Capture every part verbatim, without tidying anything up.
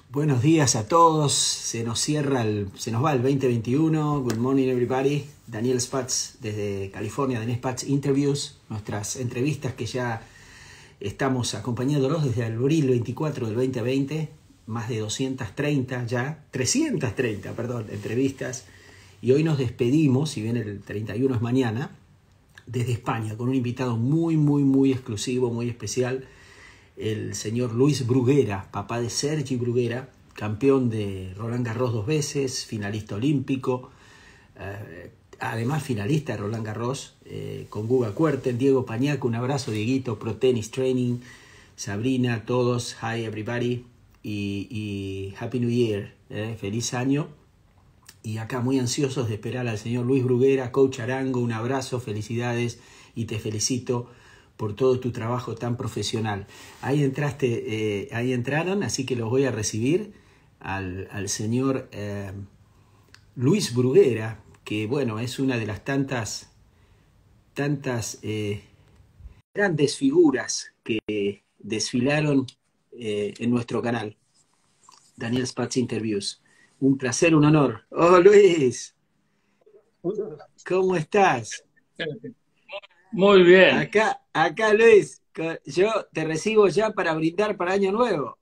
Buenos días a todos. Se nos cierra el, se nos va el veinte veintiuno. Good morning everybody. Daniel Spatz desde California, Daniel Spatz Interviews, nuestras entrevistas que ya estamos acompañándolos desde abril veinticuatro del veinte veinte, más de doscientas treinta ya, trescientas treinta, perdón, entrevistas. Y hoy nos despedimos, si bien el treinta y uno es mañana, desde España, con un invitado muy, muy, muy exclusivo, muy especial, el señor Luis Bruguera, papá de Sergi Bruguera, campeón de Roland Garros dos veces, finalista olímpico, eh, además finalista de Roland Garros, eh, con Guga Kuerten, Diego Pañaco, un abrazo, Dieguito, Pro Tennis Training, Sabrina, todos, hi everybody, y, y Happy New Year, eh, feliz año. Y acá muy ansiosos de esperar al señor Luis Bruguera, coach Arango, un abrazo, felicidades y te felicito por todo tu trabajo tan profesional. Ahí entraste, eh, ahí entraron, así que los voy a recibir al, al señor eh, Luis Bruguera, que bueno, es una de las tantas, tantas eh, grandes figuras que desfilaron eh, en nuestro canal. Daniel Spatz Interviews. Un placer, un honor. Oh, Luis, ¿cómo estás? Muy bien. Acá, acá Luis, yo te recibo ya para brindar para Año Nuevo.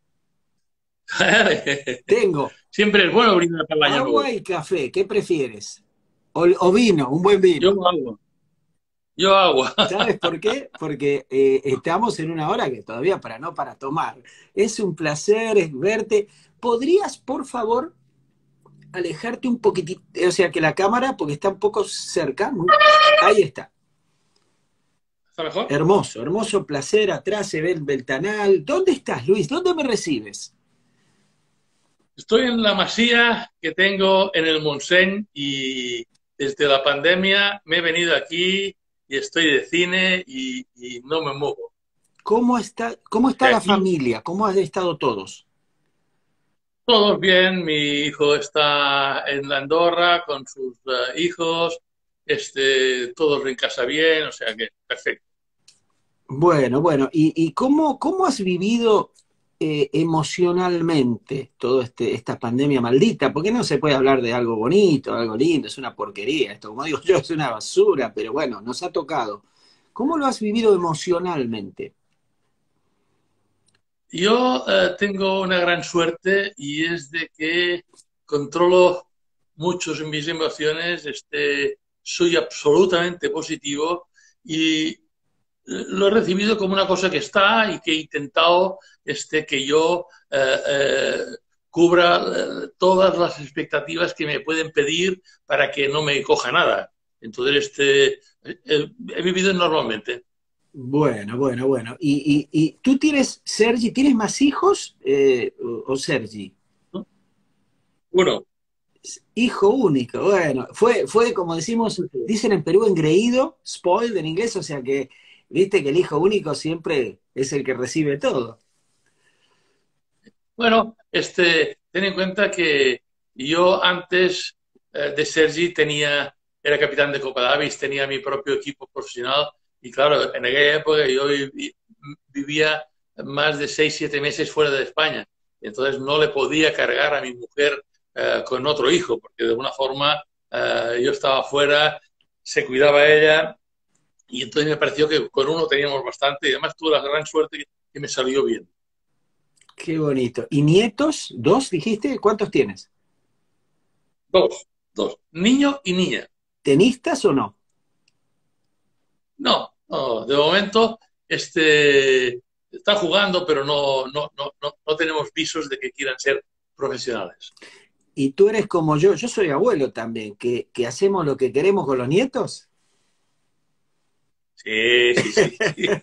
Tengo Siempre es bueno brindar para el año nuevo. agua y café, ¿qué prefieres? O, o vino, un buen Yo vino. agua. Yo agua. ¿Sabes por qué? Porque eh, estamos en una hora que todavía para no para tomar. Es un placer es verte. ¿Podrías, por favor, alejarte un poquitito? O sea, que la cámara, porque está un poco cerca. Muy... Ahí está. ¿Está mejor? Hermoso, hermoso placer. Atrás se ve el ventanal. ¿Dónde estás, Luis? ¿Dónde me recibes? Estoy en la masía que tengo en el Montseny y desde la pandemia me he venido aquí y estoy de cine y, y no me muevo. ¿Cómo está, cómo Y está la aquí familia? ¿Cómo han estado todos? todos bien. Mi hijo está en la Andorra con sus uh, hijos. Este, todos en casa bien, o sea que perfecto. Bueno, bueno. ¿Y, y cómo, cómo has vivido eh, emocionalmente toda este, esta pandemia maldita? Porque no se puede hablar de algo bonito, algo lindo, es una porquería. Esto, como digo yo, es una basura, pero bueno, nos ha tocado. ¿Cómo lo has vivido emocionalmente? Yo eh, tengo una gran suerte y es de que controlo muchos mis emociones, este, soy absolutamente positivo y lo he recibido como una cosa que está y que he intentado este, que yo eh, eh, cubra eh, todas las expectativas que me pueden pedir para que no me coja nada. Entonces, este, eh, he vivido normalmente. Bueno, bueno, bueno. ¿Y, y, y tú tienes, Sergi, tienes más hijos eh, o, o Sergi? ¿No? Bueno, Hijo único, bueno, fue, fue como decimos, dicen en Perú, engreído, spoiled en inglés, o sea que, viste que el hijo único siempre es el que recibe todo. Bueno, este, ten en cuenta que yo antes eh, de Sergi tenía, era capitán de Copa Davis, tenía mi propio equipo profesional y claro, en aquella época yo vi- vivía más de seis, siete meses fuera de España. Entonces no le podía cargar a mi mujer eh, con otro hijo, porque de alguna forma eh, yo estaba fuera, se cuidaba ella y entonces me pareció que con uno teníamos bastante y además tuve la gran suerte que, que me salió bien. Qué bonito. ¿Y nietos? ¿Dos dijiste? ¿Cuántos tienes? Dos, dos, niño y niña. ¿Tenistas o no? No, no, de momento este, están jugando, pero no, no, no, no, no tenemos visos de que quieran ser profesionales. Y tú eres como yo, yo soy abuelo también, que, que hacemos lo que queremos con los nietos. Sí, sí, sí.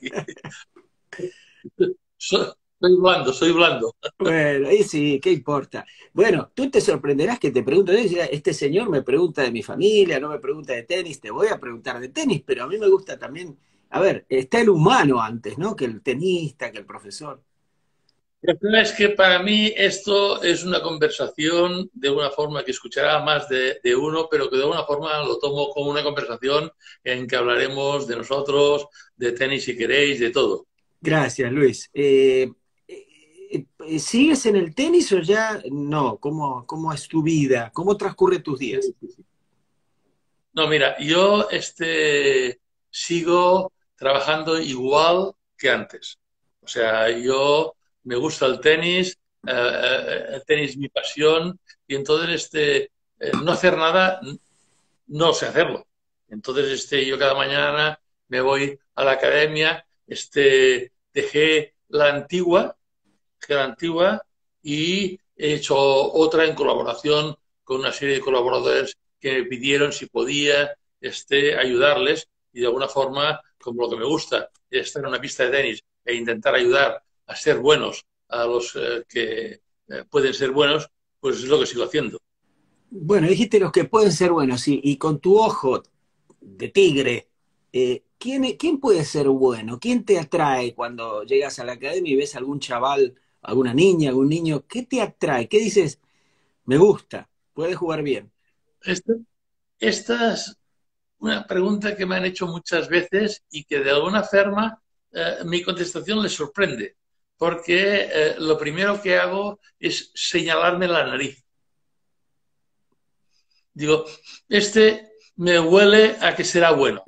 Soy, soy blando, soy blando. Bueno, ahí sí, ¿qué importa? Bueno, tú te sorprenderás que te pregunto, este señor me pregunta de mi familia, no me pregunta de tenis, te voy a preguntar de tenis, pero a mí me gusta también, a ver, está el humano antes, ¿no? Que el tenista, que el profesor. La verdad es que para mí esto es una conversación de una forma que escuchará más de, de uno, pero que de alguna forma lo tomo como una conversación en que hablaremos de nosotros, de tenis si queréis, de todo. Gracias, Luis. Eh, eh, ¿Sigues en el tenis o ya no? ¿Cómo, cómo es tu vida? ¿Cómo transcurre tus días? No, mira, yo este, sigo trabajando igual que antes. O sea, yo me gusta el tenis, eh, eh, el tenis es mi pasión, y entonces este, eh, no hacer nada, no sé hacerlo. Entonces este, yo cada mañana me voy a la academia, este, dejé la antigua, dejé la antigua y he hecho otra en colaboración con una serie de colaboradores que me pidieron si podía este, ayudarles y de alguna forma, como lo que me gusta es estar en una pista de tenis e intentar ayudar a ser buenos a los eh, que eh, pueden ser buenos, pues es lo que sigo haciendo. Bueno, dijiste los que pueden ser buenos, y, y con tu ojo de tigre, eh, ¿quién, ¿quién puede ser bueno? ¿Quién te atrae cuando llegas a la academia y ves a algún chaval, alguna niña, algún niño? ¿Qué te atrae? ¿Qué dices? Me gusta, puede jugar bien. Esta, esta es una pregunta que me han hecho muchas veces y que de alguna forma eh, mi contestación les sorprende, porque eh, lo primero que hago es señalarme la nariz. Digo, este me huele a que será bueno.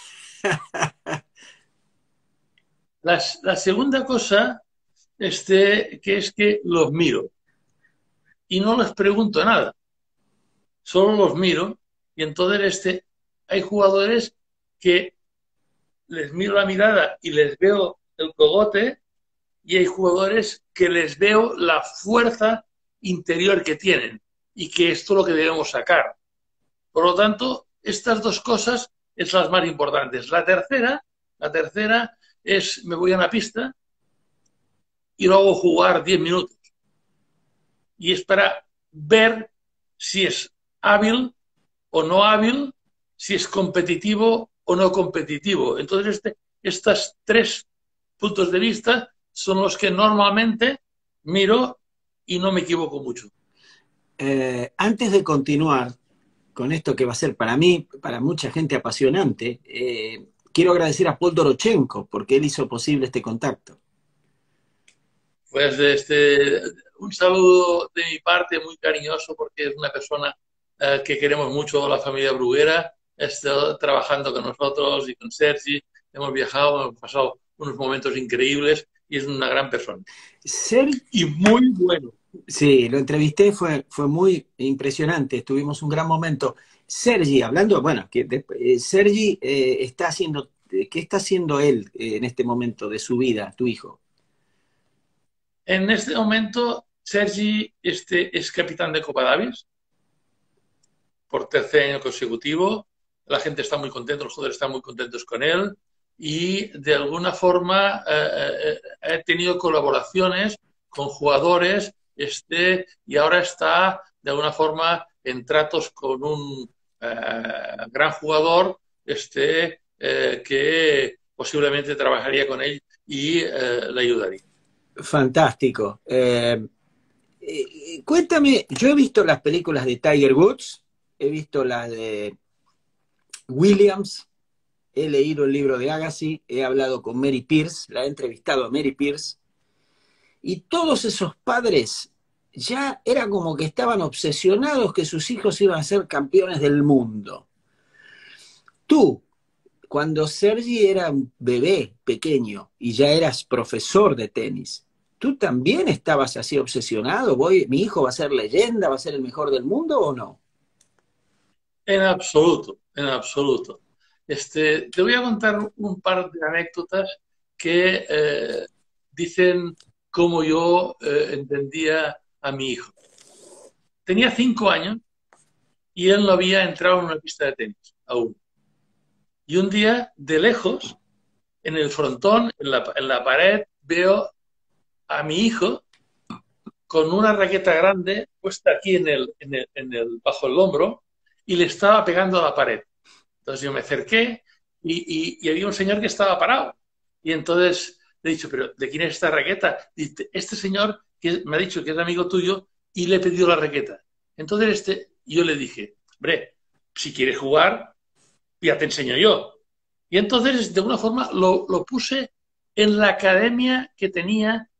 La, la segunda cosa este, que es que los miro y no les pregunto nada, solo los miro y entonces este, hay jugadores que les miro la mirada y les veo el cogote y hay jugadores que les veo la fuerza interior que tienen y que esto es lo que debemos sacar. Por lo tanto, estas dos cosas es las más importantes. La tercera, la tercera es me voy a una pista y lo hago jugar diez minutos. Y es para ver si es hábil o no hábil, si es competitivo o no competitivo. Entonces, este, estos tres puntos de vista son los que normalmente miro y no me equivoco mucho. Eh, antes de continuar con esto que va a ser para mí, para mucha gente apasionante, eh, quiero agradecer a Paul Dorochenko porque él hizo posible este contacto. Pues este, un saludo de mi parte muy cariñoso porque es una persona eh, que queremos mucho, la familia Bruguera. Ha estado trabajando con nosotros y con Sergi. Hemos viajado, hemos pasado unos momentos increíbles y es una gran persona. Ser, Y muy bueno. sí, lo entrevisté, fue, fue muy impresionante, tuvimos un gran momento. Sergi, hablando, bueno, que de, eh, Sergi eh, está haciendo, ¿qué está haciendo él eh, en este momento de su vida, tu hijo? En este momento, Sergi este, es capitán de Copa Davis por tercer año consecutivo. La gente está muy contenta, los jugadores están muy contentos con él y de alguna forma eh, eh, he tenido colaboraciones con jugadores este, y ahora está de alguna forma en tratos con un eh, gran jugador este, eh, que posiblemente trabajaría con él y eh, le ayudaría. Fantástico. Eh, eh, cuéntame, yo he visto las películas de Tiger Woods, he visto las de Williams, he leído el libro de Agassi, he hablado con Mary Pierce, la he entrevistado a Mary Pierce, y todos esos padres ya era como que estaban obsesionados que sus hijos iban a ser campeones del mundo. Tú, cuando Sergi era un bebé pequeño y ya eras profesor de tenis, ¿tú también estabas así obsesionado? ¿Voy, ¿Mi hijo va a ser leyenda, va a ser el mejor del mundo o no? En absoluto, en absoluto. Este, te voy a contar un par de anécdotas que eh, dicen cómo yo eh, entendía a mi hijo. Tenía cinco años y él no había entrado en una pista de tenis aún. Y un día, de lejos, en el frontón, en la, en la pared, veo a mi hijo con una raqueta grande puesta aquí en el, en el, en el, bajo el hombro y le estaba pegando a la pared. Entonces yo me acerqué y, y, y había un señor que estaba parado. Y entonces le he dicho, ¿pero de quién es esta raqueta? Dice, este señor que me ha dicho que es amigo tuyo y le he pedido la raqueta. Entonces este, yo le dije, hombre, si quieres jugar, ya te enseño yo. Y entonces, de alguna forma, lo, lo puse en la academia que tenía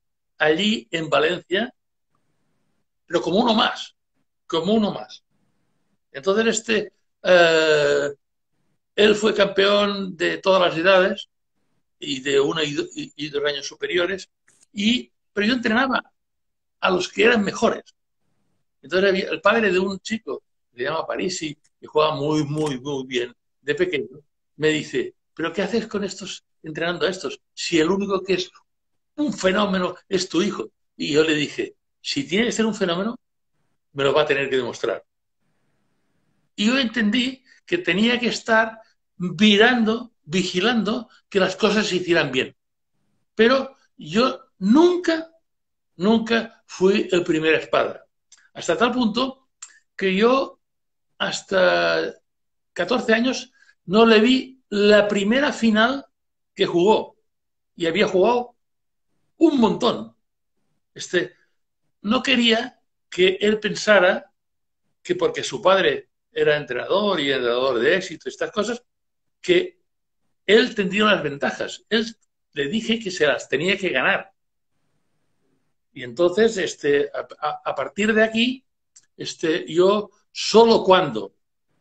allí en Valencia, pero como uno más, como uno más. Entonces, este, eh, él fue campeón de todas las edades y de una y, do, y, y dos años superiores, y, pero yo entrenaba a los que eran mejores. Entonces, había, el padre de un chico, que se llama Parisi, que jugaba muy, muy, muy bien de pequeño, me dice, ¿pero qué haces con estos, entrenando a estos? Si el único que es un fenómeno es tu hijo. Y yo le dije, si tiene que ser un fenómeno, me lo va a tener que demostrar. Y yo entendí que tenía que estar mirando, vigilando que las cosas se hicieran bien. Pero yo nunca, nunca fui el primer espada. Hasta tal punto que yo, hasta catorce años, no le vi la primera final que jugó. Y había jugado un montón. Este, no quería que él pensara que porque su padre era entrenador y entrenador de éxito y estas cosas, que él tendría unas ventajas. Él le dije que se las tenía que ganar. Y entonces, este, a, a partir de aquí, este, yo solo cuando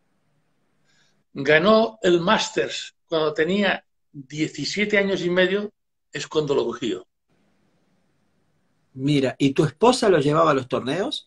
ganó el Masters, cuando tenía diecisiete años y medio, es cuando lo cogí yo. Mira, ¿y tu esposa lo llevaba a los torneos?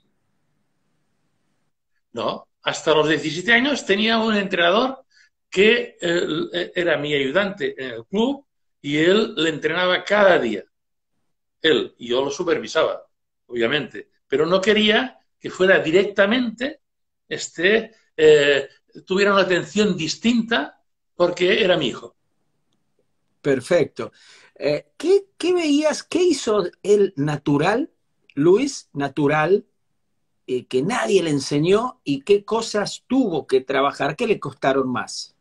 No, hasta los diecisiete años tenía un entrenador que eh, era mi ayudante en el club y él le entrenaba cada día. Él, y yo lo supervisaba, obviamente, pero no quería que fuera directamente, este, eh, tuviera una atención distinta porque era mi hijo. Perfecto. Eh, ¿qué, ¿Qué veías, qué hizo él natural, Luis, natural, eh, que nadie le enseñó y qué cosas tuvo que trabajar que le costaron más?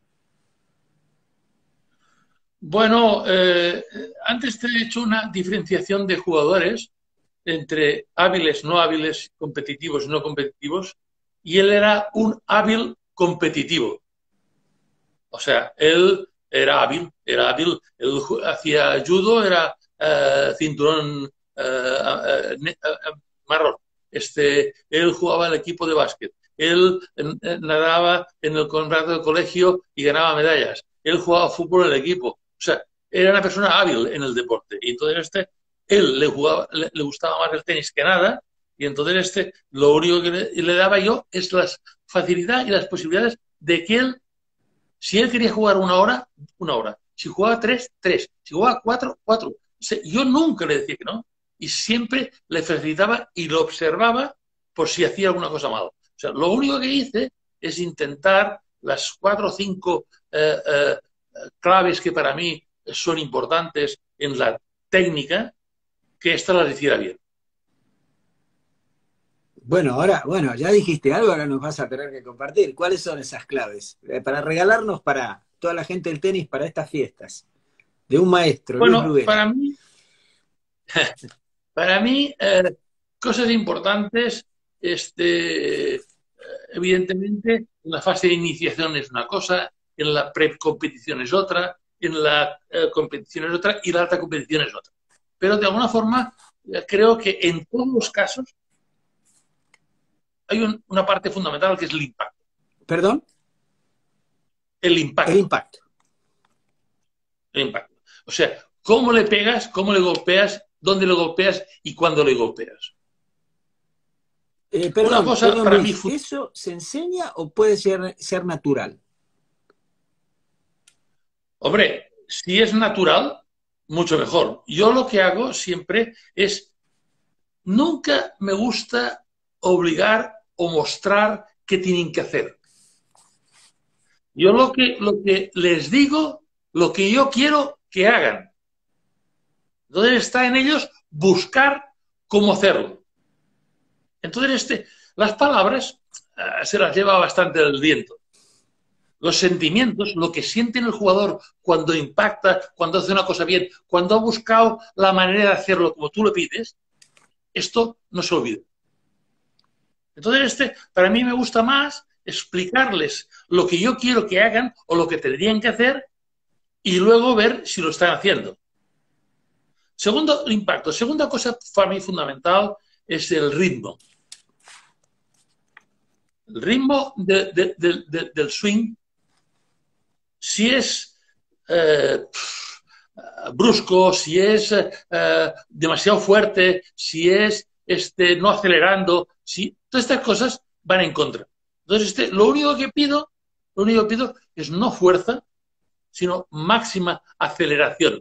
Bueno, eh, antes te he hecho una diferenciación de jugadores entre hábiles, no hábiles, competitivos y no competitivos, y él era un hábil competitivo. O sea, él era hábil, era hábil, él hacía judo, era uh, cinturón uh, uh, uh, marrón. Este, él jugaba en el equipo de básquet, él eh, nadaba en el contrato del colegio y ganaba medallas, él jugaba fútbol en el equipo. O sea, era una persona hábil en el deporte. Y entonces este, él le, jugaba, le, le gustaba más el tenis que nada, y entonces este, lo único que le, le daba yo es la facilidad y las posibilidades de que él, si él quería jugar una hora, una hora. Si jugaba tres, tres. Si jugaba cuatro, cuatro. O sea, yo nunca le decía que no. Y siempre le felicitaba y lo observaba por si hacía alguna cosa mal. O sea, lo único que hice es intentar las cuatro o cinco eh, eh, claves que para mí son importantes en la técnica, que ésta las hiciera bien. Bueno, ahora, bueno, ya dijiste algo, ahora nos vas a tener que compartir. ¿Cuáles son esas claves? Eh, para regalarnos para toda la gente del tenis para estas fiestas. De un maestro, Luis Bueno, Bruguera. para mí, para mí eh, cosas importantes, este, evidentemente, en la fase de iniciación es una cosa, en la pre-competición es otra, en la eh, competición es otra y la alta competición es otra. Pero de alguna forma, eh, creo que en todos los casos hay un, una parte fundamental que es el impacto. ¿Perdón? El impacto. El impacto. El impacto. O sea, cómo le pegas, cómo le golpeas, dónde le golpeas y cuándo le golpeas. Eh, perdón, una cosa perdón, para Luis, mí... ¿eso se enseña o puede ser, ser natural? Hombre, si es natural, mucho mejor. Yo lo que hago siempre es, nunca me gusta obligar o mostrar qué tienen que hacer. Yo lo que, lo que les digo, lo que yo quiero que hagan. Entonces está en ellos buscar cómo hacerlo. Entonces este, las palabras uh, se las lleva bastante el viento. Los sentimientos, lo que siente el jugador cuando impacta, cuando hace una cosa bien, cuando ha buscado la manera de hacerlo como tú le pides, esto no se olvida. Entonces, este, para mí me gusta más explicarles lo que yo quiero que hagan o lo que tendrían que hacer y luego ver si lo están haciendo. segundo, impacto. Segunda cosa para mí fundamental es el ritmo. El ritmo de, de, de, de, del swing, si es eh, brusco, si es eh, demasiado fuerte, si es este, no acelerando, si, todas estas cosas van en contra. Entonces, este, lo único que pido, lo único que pido es no fuerza, sino máxima aceleración.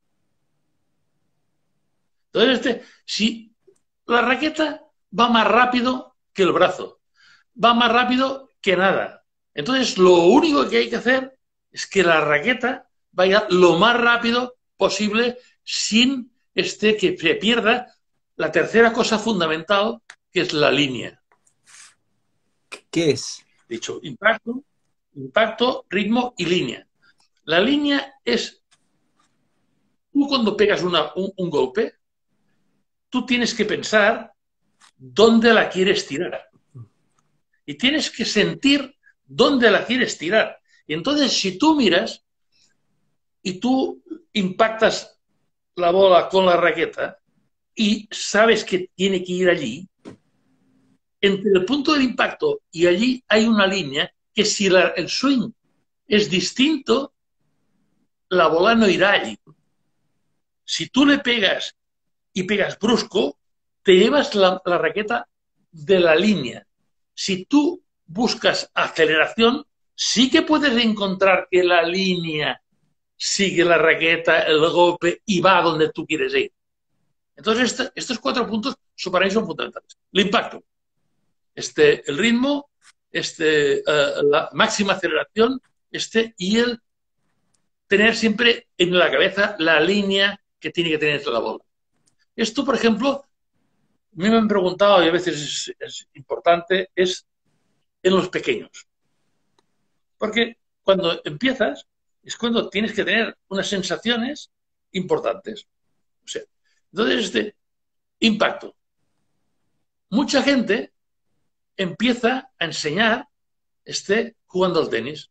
Entonces, este, si la raqueta va más rápido que el brazo, va más rápido que nada. Entonces, lo único que hay que hacer es que la raqueta vaya lo más rápido posible sin este, que se pierda la tercera cosa fundamental, que es la línea. ¿Qué es? Dicho, impacto, impacto, ritmo y línea. La línea es, tú cuando pegas una, un, un golpe, tú tienes que pensar dónde la quieres tirar. Y tienes que sentir dónde la quieres tirar. Y entonces, si tú miras y tú impactas la bola con la raqueta y sabes que tiene que ir allí, entre el punto del impacto y allí hay una línea que si la, el swing es distinto, la bola no irá allí. Si tú le pegas y pegas brusco, te llevas la, la raqueta de la línea. Si tú buscas aceleración, sí que puedes encontrar que la línea sigue la raqueta, el golpe y va a donde tú quieres ir. Entonces, este, estos cuatro puntos son, para mí son fundamentales. El impacto, este, el ritmo, este, uh, la máxima aceleración este, y el tener siempre en la cabeza la línea que tiene que tener la bola. Esto, por ejemplo, a mí me han preguntado, y a veces es, es importante, es en los pequeños. Porque cuando empiezas, es cuando tienes que tener unas sensaciones importantes. O sea, entonces, este impacto. Mucha gente empieza a enseñar este, jugando al tenis.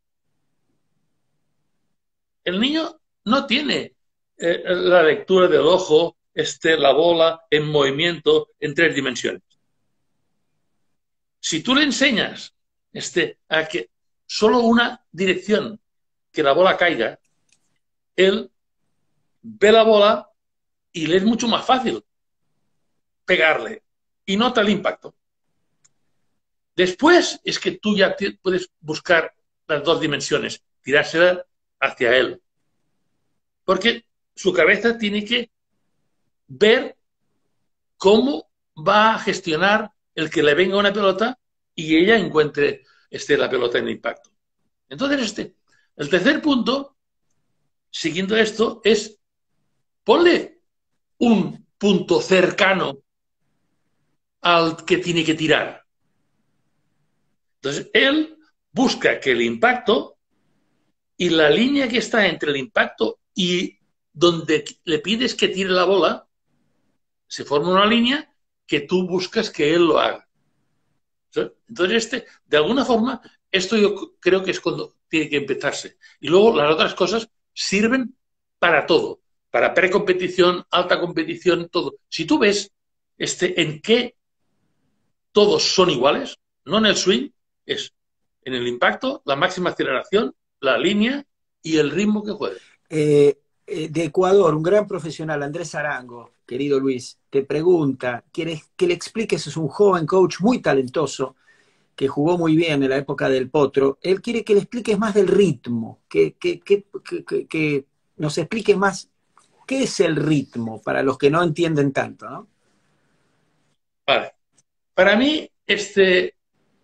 El niño no tiene eh, la lectura del ojo, este, la bola en movimiento en tres dimensiones. Si tú le enseñas este, a que solo una dirección, que la bola caiga, él ve la bola y le es mucho más fácil pegarle y nota el impacto. Después es que tú ya puedes buscar las dos dimensiones, tirársela hacia él. Porque su cabeza tiene que ver cómo va a gestionar el que le venga una pelota y ella encuentre este, la pelota en impacto. Entonces, este, el tercer punto, siguiendo esto, es ponle un punto cercano al que tiene que tirar. Entonces, él busca que el impacto y la línea que está entre el impacto y donde le pides que tire la bola, se forma una línea que tú buscas que él lo haga. Entonces, este, de alguna forma, esto yo creo que es cuando tiene que empezarse. Y luego las otras cosas sirven para todo, para precompetición, alta competición, todo. Si tú ves este, en qué todos son iguales, no en el swing, es en el impacto, la máxima aceleración, la línea y el ritmo que juegue. Eh, eh, de Ecuador, un gran profesional, Andrés Arango, querido Luis, te pregunta, quiere que le expliques, es un joven coach muy talentoso, que jugó muy bien en la época del Potro. Él quiere que le expliques más del ritmo, que, que, que, que, que nos expliques más qué es el ritmo, para los que no entienden tanto, ¿no? Vale. Para mí, este,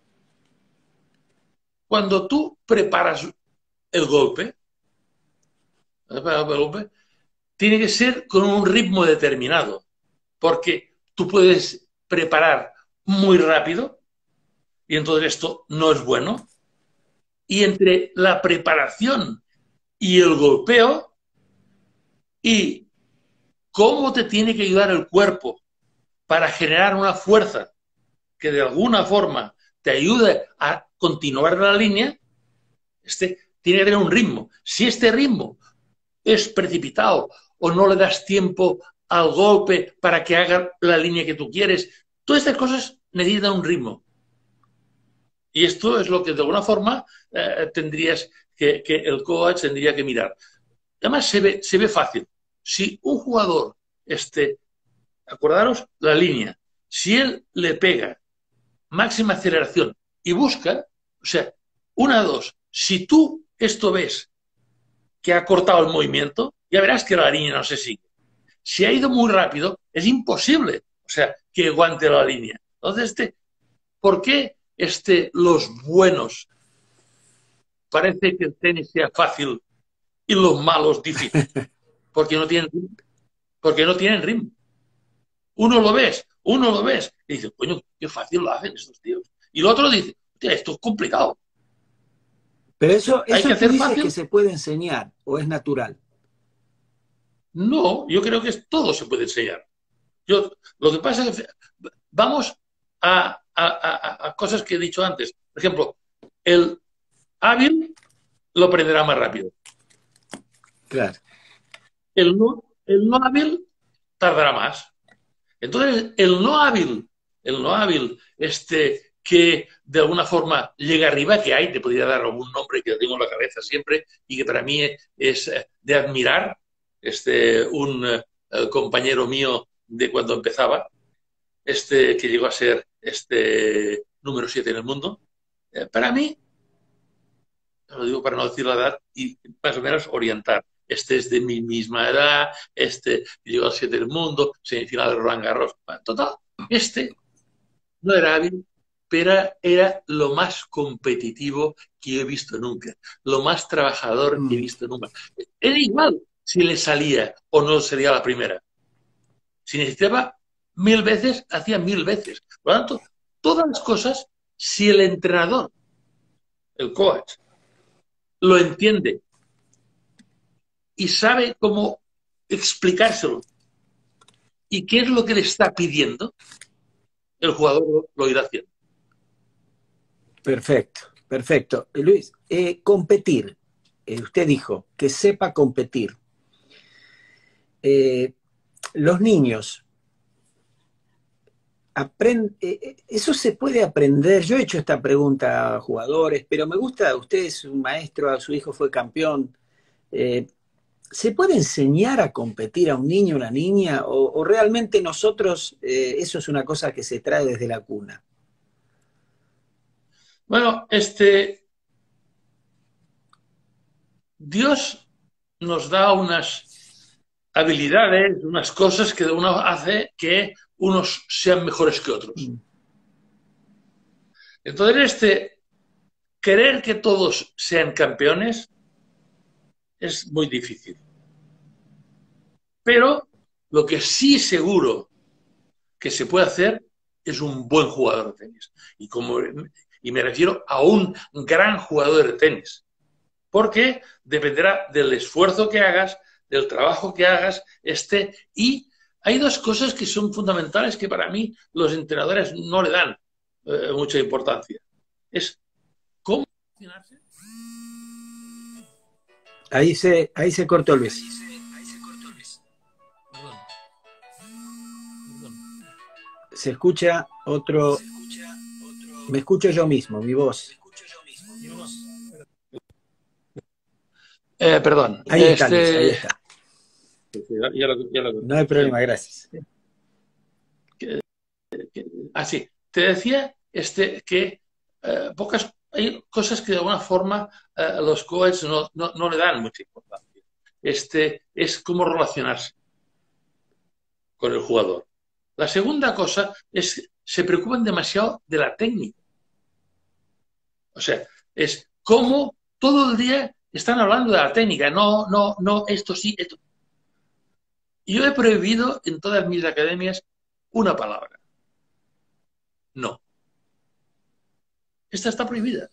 cuando tú preparas el golpe, el golpe, tiene que ser con un ritmo determinado, porque tú puedes preparar muy rápido y entonces esto no es bueno. Y entre la preparación y el golpeo y cómo te tiene que ayudar el cuerpo para generar una fuerza que de alguna forma te ayude a continuar la línea, este tiene que tener un ritmo. Si este ritmo es precipitado o no le das tiempo al golpe para que haga la línea que tú quieres. Todas estas cosas necesitan un ritmo. Y esto es lo que de alguna forma eh, tendrías que, que el coach tendría que mirar. Además se ve, se ve fácil. Si un jugador, este, acordaros la línea, si él le pega máxima aceleración y busca, o sea, una, dos, si tú esto ves que ha cortado el movimiento, ya verás que la línea no se sigue. Si ha ido muy rápido, es imposible, o sea, que aguante la línea. Entonces, este, ¿por qué este, los buenos parece que el tenis sea fácil y los malos difícil? Porque no tienen ritmo. Porque no tienen ritmo. Uno lo ves, uno lo ves y dice, coño, qué fácil lo hacen estos tíos. Y el otro dice, esto es complicado. Pero eso, Hay eso que tú hacer dices fácil. que se puede enseñar o es natural. No, yo creo que todo se puede enseñar. Yo, lo que pasa es que vamos a, a, a, a cosas que he dicho antes. Por ejemplo, el hábil lo aprenderá más rápido. Claro. El no, el no hábil tardará más. Entonces, el no hábil, el no hábil, este, que de alguna forma llega arriba, que hay, te podría dar algún nombre que tengo en la cabeza siempre y que para mí es de admirar, este, un uh, compañero mío de cuando empezaba, este, que llegó a ser este número siete en el mundo. Eh, para mí, lo digo para no decir la edad, y más o menos orientar. Este es de mi misma edad, este llegó al siete del mundo, semifinal de Roland Garros. Total, este no era hábil, pero era lo más competitivo que yo he visto nunca, lo más trabajador mm. que he visto nunca. Era igual si le salía o no sería la primera. Si necesitaba mil veces, hacía mil veces. Por lo tanto, todas las cosas, si el entrenador, el coach, lo entiende y sabe cómo explicárselo y qué es lo que le está pidiendo, el jugador lo, lo irá haciendo. Perfecto, perfecto. Luis, eh, competir. Eh, usted dijo que sepa competir. Eh, los niños, aprend eh, ¿eso se puede aprender? Yo he hecho esta pregunta a jugadores, pero me gusta, usted es un maestro, su hijo fue campeón. Eh, ¿Se puede enseñar a competir a un niño o una niña? ¿O, o realmente nosotros, eh, eso es una cosa que se trae desde la cuna? Bueno, este... Dios nos da unas habilidades, unas cosas que uno hace que unos sean mejores que otros. Entonces, este, querer que todos sean campeones es muy difícil. Pero lo que sí seguro que se puede hacer es un buen jugador de tenis. Y, como, y me refiero a un gran jugador de tenis. Porque dependerá del esfuerzo que hagas, del trabajo que hagas, este, y hay dos cosas que son fundamentales que para mí los entrenadores no le dan eh, mucha importancia. Es cómo relacionarse. Ahí se, ahí se cortó Luis. Ahí se, ahí se cortó Luis. Perdón. Perdón. Se escucha otro... Se escucha otro... Me escucho yo mismo, mi voz. Me escucho yo mismo, mi voz. Eh, perdón. Ahí este... está, Luis, ahí está. Ya lo, ya lo... No hay problema, gracias. Ah, sí. Te decía este, que eh, pocas, hay cosas que de alguna forma eh, los coaches no, no, no le dan mucha importancia. Este, es cómo relacionarse con el jugador. La segunda cosa es que se preocupan demasiado de la técnica. O sea, es cómo todo el día están hablando de la técnica. No, no, no, esto sí, esto. Yo he prohibido en todas mis academias una palabra. No. Esta está prohibida.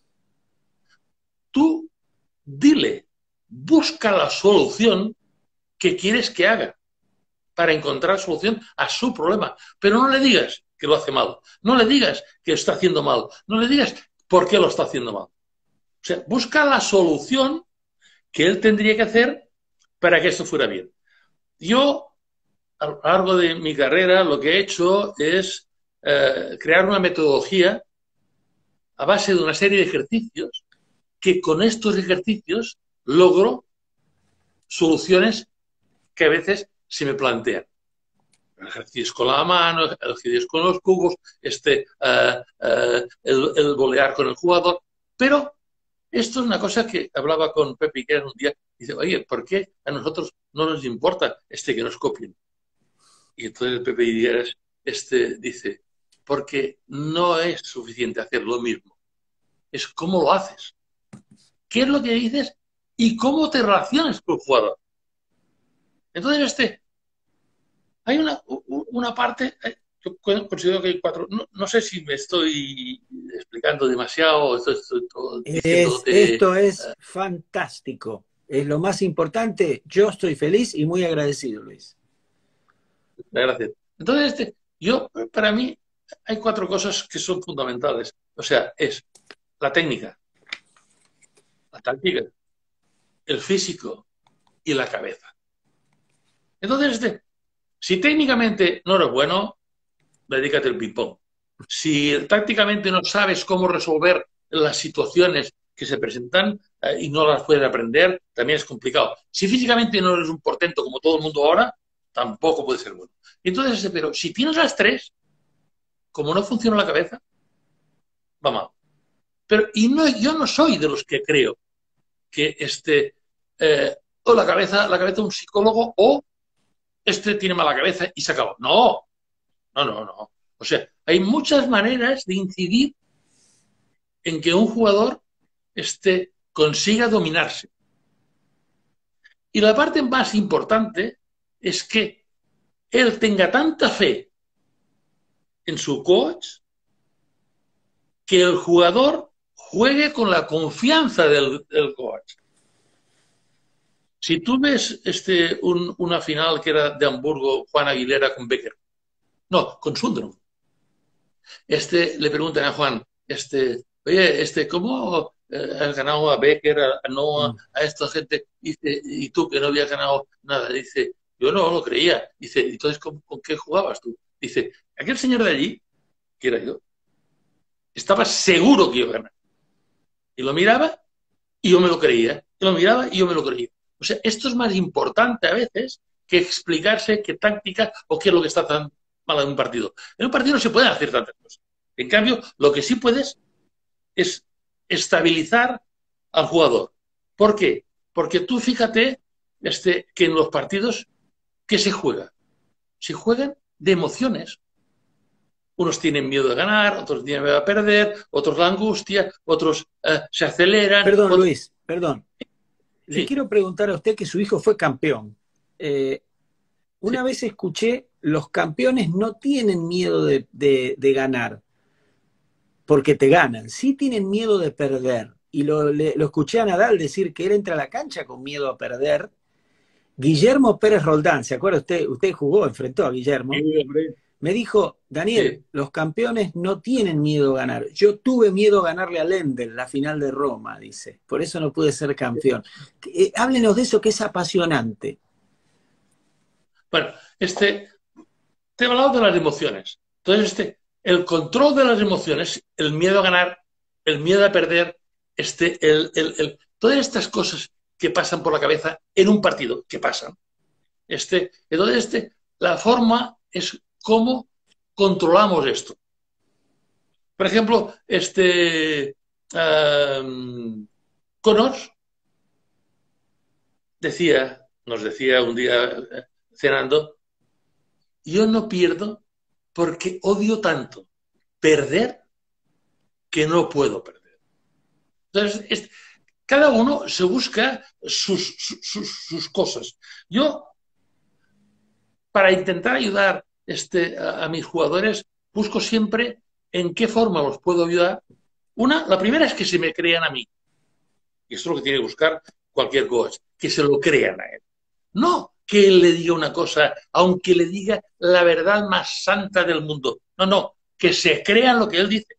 Tú dile, busca la solución que quieres que haga para encontrar solución a su problema. Pero no le digas que lo hace mal. No le digas que lo está haciendo mal. No le digas por qué lo está haciendo mal. O sea, busca la solución que él tendría que hacer para que esto fuera bien. Yo a lo largo de mi carrera lo que he hecho es eh, crear una metodología a base de una serie de ejercicios que con estos ejercicios logro soluciones que a veces se me plantean. Ejercicios con la mano, ejercicios con los cubos, este, uh, uh, el, el volear con el jugador. Pero esto es una cosa que hablaba con Pepe Higueras un día. Dice, oye, ¿por qué a nosotros no nos importa este que nos copien? Y entonces Pepe Higueras este, dice, porque no es suficiente hacer lo mismo. Es cómo lo haces. ¿Qué es lo que dices? Y cómo te relacionas con el jugador. Entonces, este, hay una, una parte, yo considero que hay cuatro, no, no sé si me estoy explicando demasiado, estoy, estoy todo es, diciéndote... Esto es uh, fantástico, es lo más importante, yo estoy feliz y muy agradecido, Luis. Gracias. Entonces, este, yo, para mí, hay cuatro cosas que son fundamentales. O sea, es la técnica, la táctica, el físico y la cabeza. Entonces, este, si técnicamente no eres bueno, dedícate al ping-pong. Si tácticamente no sabes cómo resolver las situaciones que se presentan eh, y no las puedes aprender, también es complicado. Si físicamente no eres un portento como todo el mundo ahora, tampoco puede ser bueno. Entonces, pero si tienes las tres, como no funciona la cabeza, va mal. Pero, y no, yo no soy de los que creo que este, eh, o la cabeza, la cabeza de un psicólogo o este tiene mala cabeza y se acabó. No, no, no, no. O sea, hay muchas maneras de incidir en que un jugador este, consiga dominarse. Y la parte más importante es que él tenga tanta fe en su coach que el jugador juegue con la confianza del, del coach. Si tú ves este, un, una final que era de Hamburgo, Juan Aguilera con Becker, no, con Sunderland, este, le preguntan a Juan, este, oye, este, ¿cómo eh, has ganado a Becker, a, a Noah, a esta gente? Dice, y tú que no habías ganado nada. Dice, yo no lo creía. Dice, entonces, ¿con, ¿con qué jugabas tú? Dice, aquel señor de allí, que era yo, estaba seguro que iba a ganar. Y lo miraba y yo me lo creía. Y lo miraba y yo me lo creía. O sea, esto es más importante a veces que explicarse qué táctica o qué es lo que está tan mal en un partido. En un partido no se pueden hacer tantas cosas. En cambio, lo que sí puedes es estabilizar al jugador. ¿Por qué? Porque tú fíjate este, que en los partidos, ¿qué se juega? Se juegan de emociones. Unos tienen miedo de ganar, otros tienen miedo a perder, otros la angustia, otros uh, se aceleran. Perdón, otros... Luis, perdón. Le sí. quiero preguntar a usted que su hijo fue campeón. Eh, una sí. vez escuché, los campeones no tienen miedo de, de, de ganar, porque te ganan. Sí tienen miedo de perder. Y lo, le, lo escuché a Nadal decir que él entra a la cancha con miedo a perder. Guillermo Pérez Roldán, ¿se acuerda usted? Usted jugó, enfrentó a Guillermo. Sí, hombre. Me dijo, Daniel, sí. Los campeones no tienen miedo a ganar. Yo tuve miedo a ganarle a Lendl la final de Roma, dice. Por eso no pude ser campeón. Eh, háblenos de eso, que es apasionante. Bueno, este, te he hablado de las emociones. Entonces, este, el control de las emociones, el miedo a ganar, el miedo a perder, este, el, el, el, todas estas cosas que pasan por la cabeza en un partido, que pasan. Este, entonces, este, la forma es cómo controlamos esto. Por ejemplo, este um, Connors decía, nos decía un día cenando, yo no pierdo porque odio tanto perder que no puedo perder. Entonces, es, cada uno se busca sus, sus, sus cosas. Yo, para intentar ayudar este, a, a mis jugadores, busco siempre en qué forma los puedo ayudar. Una, la primera es que se me crean a mí. Y esto es lo que tiene que buscar cualquier coach, que se lo crean a él. No que él le diga una cosa, aunque le diga la verdad más santa del mundo. No, no, que se crean lo que él dice.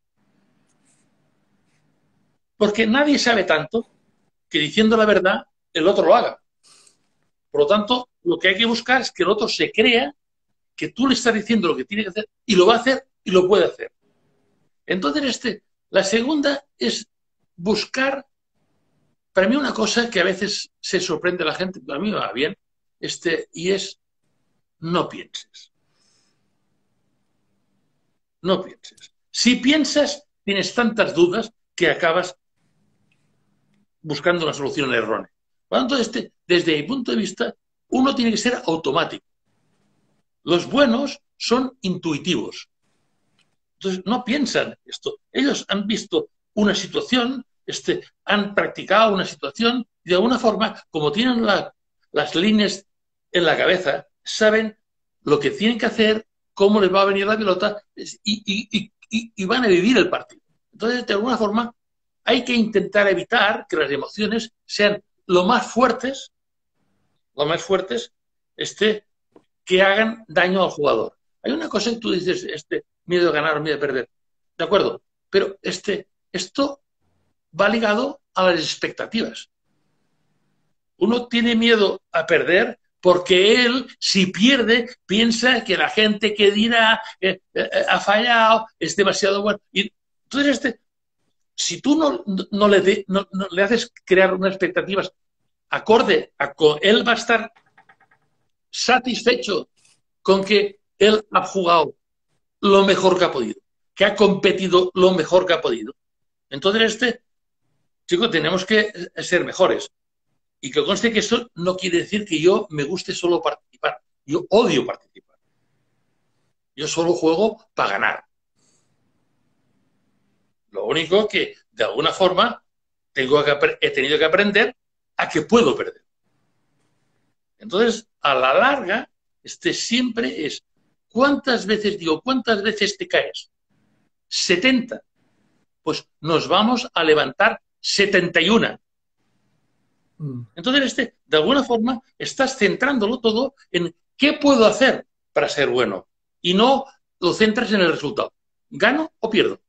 Porque nadie sabe tanto que diciendo la verdad el otro lo haga. Por lo tanto, lo que hay que buscar es que el otro se crea que tú le estás diciendo lo que tiene que hacer y lo va a hacer y lo puede hacer. Entonces, este, la segunda es buscar, para mí una cosa que a veces se sorprende a la gente, a mí me va bien, este, y es no pienses. No pienses. Si piensas, tienes tantas dudas que acabas buscando una solución errónea. Por lo tanto, este, desde mi punto de vista, uno tiene que ser automático. Los buenos son intuitivos. Entonces, no piensan esto. Ellos han visto una situación, este, han practicado una situación y de alguna forma, como tienen la, las líneas en la cabeza, saben lo que tienen que hacer, cómo les va a venir la pelota y, y, y, y van a vivir el partido. Entonces, de alguna forma, hay que intentar evitar que las emociones sean lo más fuertes, lo más fuertes, este, que hagan daño al jugador. Hay una cosa que tú dices, este, miedo a ganar o miedo a perder. De acuerdo, pero este, esto va ligado a las expectativas. Uno tiene miedo a perder porque él, si pierde, piensa que la gente que dirá eh, eh, ha fallado, es demasiado bueno. Y entonces, este, si tú no, no, le, de, no, no le haces crear unas expectativas acorde a que él va a estar satisfecho con que él ha jugado lo mejor que ha podido, que ha competido lo mejor que ha podido. Entonces, este, chicos, tenemos que ser mejores. Y que conste que eso no quiere decir que yo me guste solo participar. Yo odio participar. Yo solo juego para ganar. Lo único que, de alguna forma, tengo que, he tenido que aprender a que puedo perder. Entonces, a la larga, este siempre es, ¿cuántas veces, digo, cuántas veces te caes? setenta. Pues nos vamos a levantar setenta y uno. Entonces, este, de alguna forma, estás centrándolo todo en qué puedo hacer para ser bueno y no lo centras en el resultado. ¿Gano o pierdo?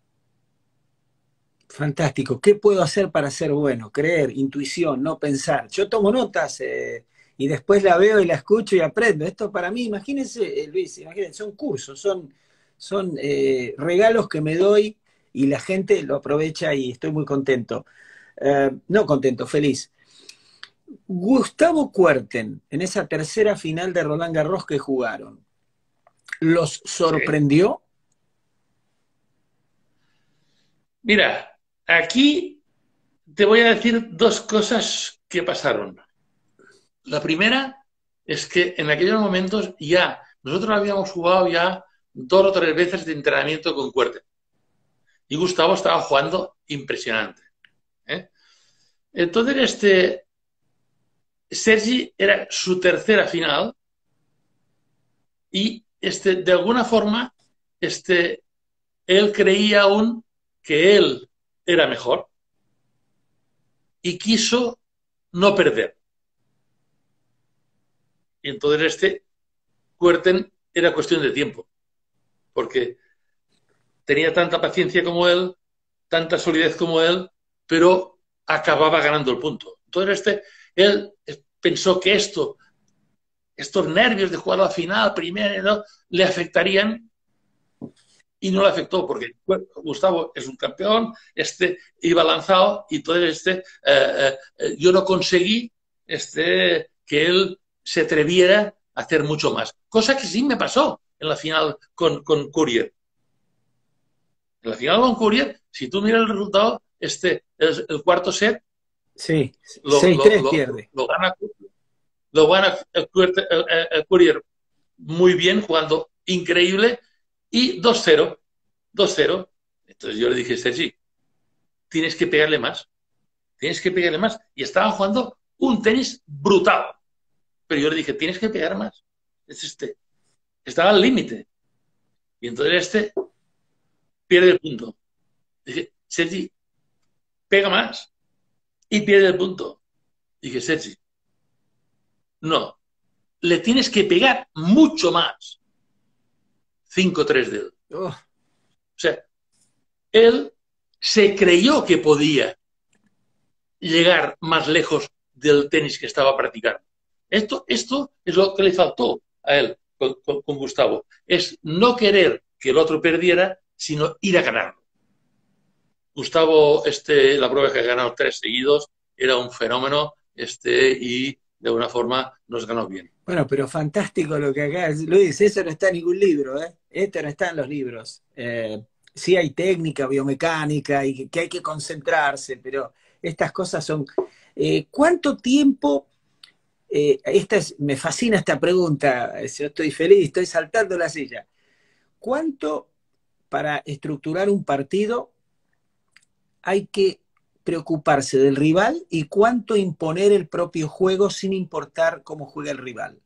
Fantástico. ¿Qué puedo hacer para ser bueno? Creer, intuición, no pensar. Yo tomo notas eh, y después la veo y la escucho y aprendo. Esto para mí, imagínense, eh, Luis, imagínense, son cursos, son, son eh, regalos que me doy y la gente lo aprovecha y estoy muy contento. Eh, no contento, feliz. Gustavo Kuerten, en esa tercera final de Roland Garros que jugaron, ¿los sorprendió? Sí. Mira, aquí te voy a decir dos cosas que pasaron. La primera es que en aquellos momentos ya, nosotros habíamos jugado ya dos o tres veces de entrenamiento con Kuerten. Y Gustavo estaba jugando impresionante. ¿eh? Entonces, este... Sergi era su tercera final y este, de alguna forma este, él creía aún que él era mejor y quiso no perder. Y entonces este Kuerten era cuestión de tiempo, porque tenía tanta paciencia como él, tanta solidez como él, pero acababa ganando el punto. Entonces este, él pensó que esto... estos nervios de jugar a la final, primero, ¿no? le afectarían y no le afectó porque bueno, Gustavo es un campeón, este iba lanzado y todo este, eh, eh, yo no conseguí este, que él se atreviera a hacer mucho más. Cosa que sí me pasó en la final con, con Courier. En la final con Courier, si tú miras el resultado, este, el, el cuarto set, sí, lo, seis tres lo, pierde. Lo, lo gana Lo gana el, el, el Courier muy bien, jugando increíble, y dos cero. dos cero. Entonces yo le dije, Sergi, tienes que pegarle más. Tienes que pegarle más. Y estaban jugando un tenis brutal. Pero yo le dije, tienes que pegar más. Es este. Estaba al límite. Y entonces este pierde el punto. Dije, Sergi, pega más. Y pierde el punto. Dije, Sergi, no. Le tienes que pegar mucho más. cinco tres de él. Oh. O sea, él se creyó que podía llegar más lejos del tenis que estaba practicando. Esto, esto es lo que le faltó a él. con, con, con Gustavo. Es no querer que el otro perdiera, sino ir a ganarlo. Gustavo, este, la prueba que ha ganado tres seguidos, era un fenómeno, este, y de alguna forma nos ganó bien. Bueno, pero fantástico lo que acá, Luis, eso no está en ningún libro, ¿eh? Esto no está en los libros. Eh, sí hay técnica, biomecánica y que, que hay que concentrarse, pero estas cosas son... Eh, ¿Cuánto tiempo... Eh, esta es, me fascina esta pregunta, yo estoy feliz, estoy saltando la silla. ¿Cuánto para estructurar un partido hay que preocuparse del rival y cuánto imponer el propio juego sin importar cómo juega el rival?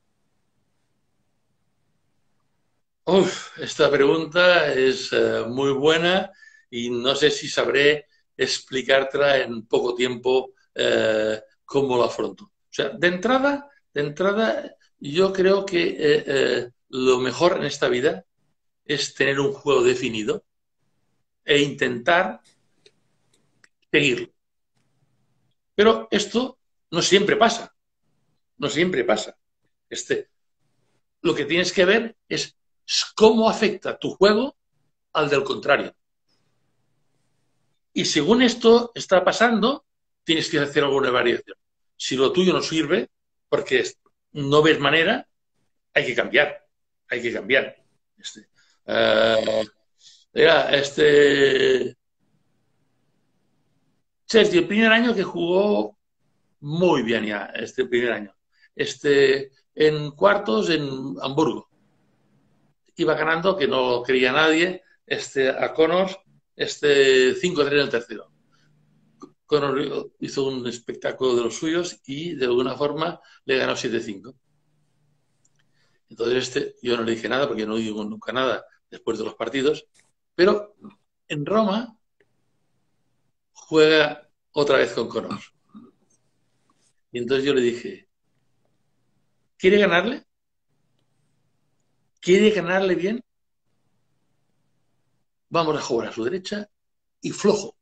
Uf, esta pregunta es uh, muy buena y no sé si sabré explicártela en poco tiempo uh, cómo lo afronto. O sea, de entrada, de entrada, yo creo que eh, eh, lo mejor en esta vida es tener un juego definido e intentar seguirlo. Pero esto no siempre pasa, no siempre pasa. Este, lo que tienes que ver es cómo afecta tu juego al del contrario. Y según esto está pasando, tienes que hacer alguna variación. Si lo tuyo no sirve, porque no ves manera, hay que cambiar. Hay que cambiar. Este, uh, mira, este... Sergio, el primer año que jugó muy bien ya, este primer año. Este, en cuartos en Hamburgo. Iba ganando, que no creía nadie, este, a Connors, este, cinco tres en el tercero. Connors hizo un espectáculo de los suyos y de alguna forma le ganó siete cinco. Entonces este, yo no le dije nada porque no digo nunca nada después de los partidos, pero en Roma juega otra vez con Connors. Y entonces yo le dije, ¿quiere ganarle? ¿Quiere ganarle bien? Vamos a jugar a su derecha y flojo,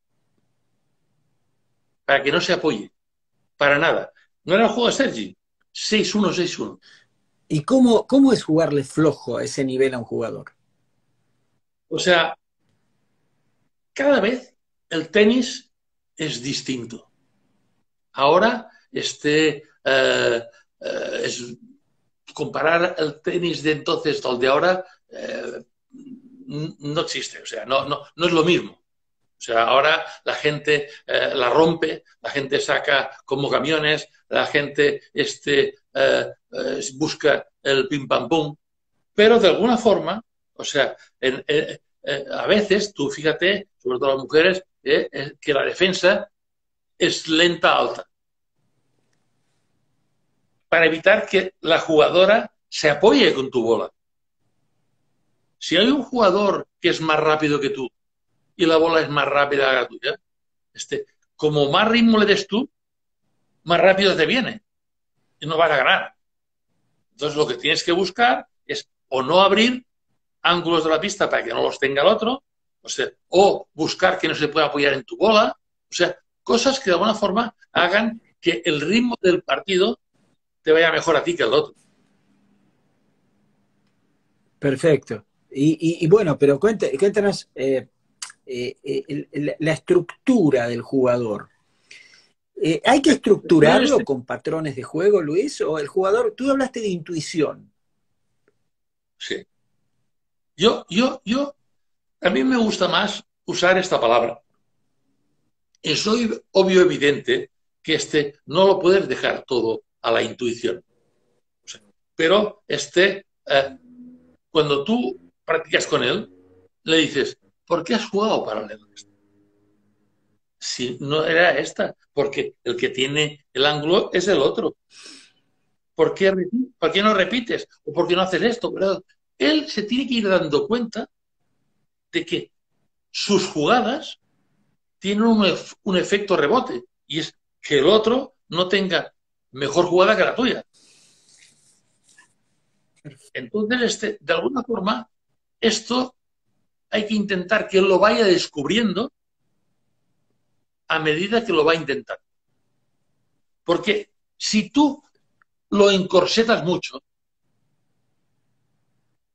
para que no se apoye, para nada. No era el juego de Sergi, seis uno, seis uno. ¿Y cómo, cómo es jugarle flojo a ese nivel a un jugador? O sea, cada vez el tenis es distinto. Ahora, este, eh, eh, es, comparar el tenis de entonces al de ahora eh, no existe, o sea, no, no, no es lo mismo. O sea, ahora la gente eh, la rompe, la gente saca como camiones, la gente este, eh, eh, busca el pim pam pum, pero de alguna forma, o sea, en, eh, eh, a veces, tú fíjate, sobre todo las mujeres, eh, eh, que la defensa es lenta alta, para evitar que la jugadora se apoye con tu bola. Si hay un jugador que es más rápido que tú y la bola es más rápida que la tuya, este, como más ritmo le des tú, más rápido te viene y no vas a ganar. Entonces lo que tienes que buscar es o no abrir ángulos de la pista para que no los tenga el otro, o sea, o buscar que no se pueda apoyar en tu bola, o sea, cosas que de alguna forma hagan que el ritmo del partido te vaya mejor a ti que al otro. Perfecto. Y, y, y bueno, pero cuéntanos, cuéntanos eh, eh, eh, la estructura del jugador. Eh, ¿Hay que estructurarlo con patrones de juego, Luis? ¿O el jugador, tú hablaste de intuición? Sí. Yo, yo, yo, a mí me gusta más usar esta palabra. Es obvio, evidente que este no lo puedes dejar todo a la intuición. O sea, pero este, eh, cuando tú practicas con él, le dices, ¿por qué has jugado paralelo a esto? Si no era esta, porque el que tiene el ángulo es el otro. ¿Por qué, ¿Por qué no repites? ¿O por qué no haces esto? Pero él se tiene que ir dando cuenta de que sus jugadas tienen un, un efecto rebote y es que el otro no tenga mejor jugada que la tuya. Entonces, este, de alguna forma, esto hay que intentar que él lo vaya descubriendo a medida que lo va intentando. Porque si tú lo encorsetas mucho,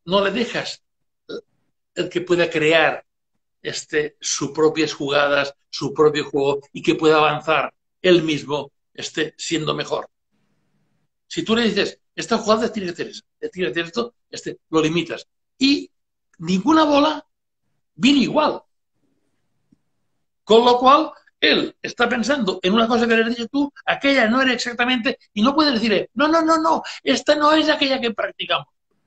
no le dejas el que pueda crear este, sus propias jugadas, su propio juego y que pueda avanzar él mismo este, siendo mejor. Si tú le dices, esta jugada tiene que hacer eso, tiene que hacer esto, este, lo limitas. Y ninguna bola viene igual. Con lo cual, él está pensando en una cosa que le has dicho tú, aquella no era exactamente, y no puede decir, no, no, no, no, esta no es aquella que practicamos.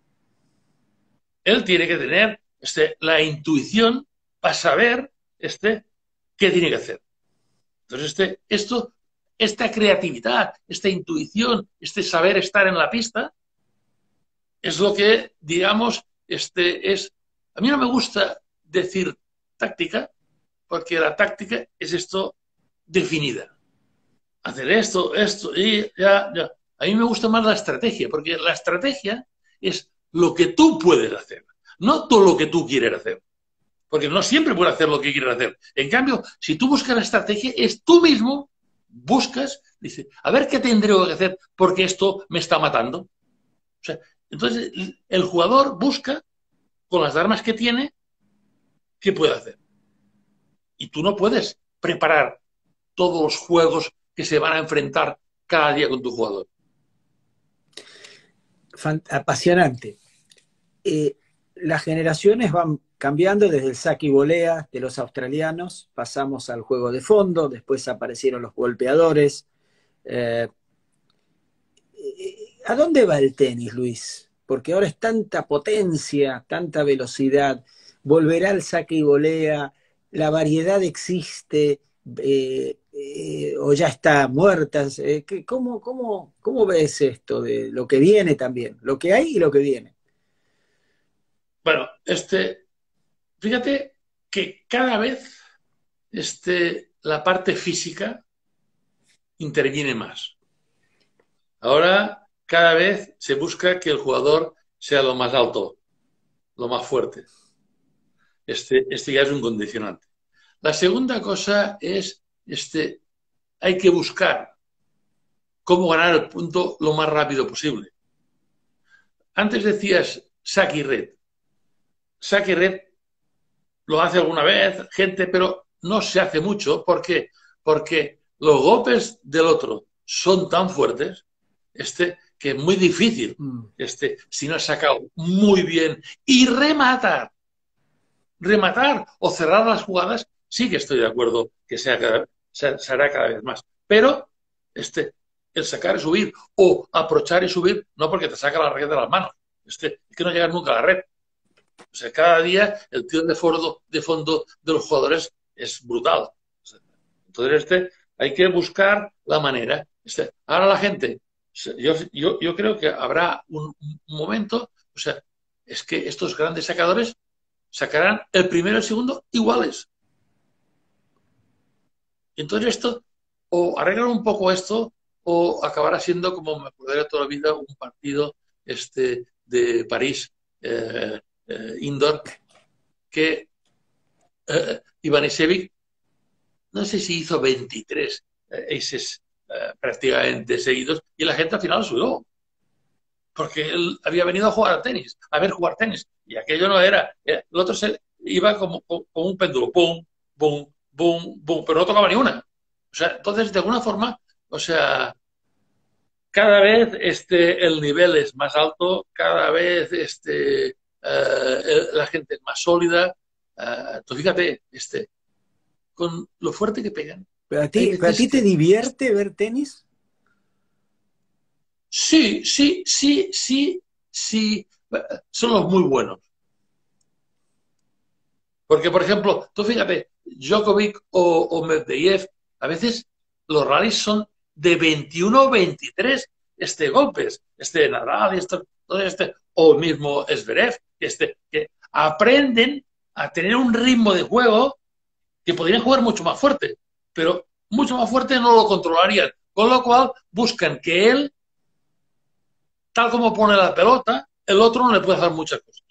Él tiene que tener este, la intuición para saber este, qué tiene que hacer. Entonces, este, esto, esta creatividad, esta intuición, este saber estar en la pista, es lo que, digamos, este, es... A mí no me gusta decir táctica, porque la táctica es esto definida. Hacer esto, esto, y ya, ya. A mí me gusta más la estrategia, porque la estrategia es lo que tú puedes hacer, no todo lo que tú quieres hacer. Porque no siempre puedes hacer lo que quieres hacer. En cambio, si tú buscas la estrategia, es tú mismo, buscas, dices, a ver qué tendré que hacer porque esto me está matando. O sea, entonces el jugador busca, con las armas que tiene, qué puede hacer. Y tú no puedes preparar todos los juegos que se van a enfrentar cada día con tu jugador. Apasionante. Eh, las generaciones van cambiando desde el saque y volea de los australianos, pasamos al juego de fondo, después aparecieron los golpeadores. Eh, ¿A dónde va el tenis, Luis? Porque ahora es tanta potencia, tanta velocidad, volverá el saque y volea, la variedad existe, eh, eh, o ya está muerta. Eh, ¿cómo, cómo, ¿Cómo ves esto de lo que viene también? Lo que hay y lo que viene. Bueno, este, fíjate que cada vez este, la parte física interviene más. Ahora, cada vez se busca que el jugador sea lo más alto, lo más fuerte. Este, este ya es un condicionante. La segunda cosa es, este, hay que buscar cómo ganar el punto lo más rápido posible. Antes decías saque y red. Saque y red lo hace alguna vez gente, pero no se hace mucho. ¿Por qué? Porque los golpes del otro son tan fuertes este, que es muy difícil, este, si no has sacado muy bien y rematar. Rematar o cerrar las jugadas, sí que estoy de acuerdo que sea cada, se, se hará cada vez más. Pero este, el sacar y subir o aprochar y subir, no porque te saca la red de las manos. Este, es que no llegas nunca a la red. O sea, cada día el tiro de fondo, de fondo de los jugadores es brutal. Entonces, este, hay que buscar la manera. Este, ahora la gente, yo, yo, yo creo que habrá un, un momento, o sea, es que estos grandes sacadores sacarán el primero y el segundo iguales. Entonces esto, o arreglan un poco esto, o acabará siendo, como me acordaré toda la vida, un partido este, de París eh, eh, indoor, que eh, Ivanisevic, no sé si hizo veintitrés eh, aces eh, prácticamente seguidos, y la gente al final subió. Porque él había venido a jugar al tenis, a ver jugar tenis, y aquello no era. El otro se iba como, como, como un péndulo, pum, pum, pum, pum, pero no tocaba ni una. O sea, entonces, de alguna forma, o sea, cada vez este, el nivel es más alto, cada vez este, uh, la gente es más sólida. Uh, tú fíjate, este, con lo fuerte que pegan. ¿Pero a ti, ¿pero a ti te divierte ver tenis? Sí, sí, sí, sí, sí, son los muy buenos. Porque, por ejemplo, tú fíjate, Djokovic o, o Medvedev, a veces los rallies son de veintiuno o veintitrés este, golpes, este Nadal, este, este, o el mismo Zverev, este, que aprenden a tener un ritmo de juego que podrían jugar mucho más fuerte, pero mucho más fuerte no lo controlarían, con lo cual buscan que él, tal como pone la pelota, el otro no le puede hacer muchas cosas.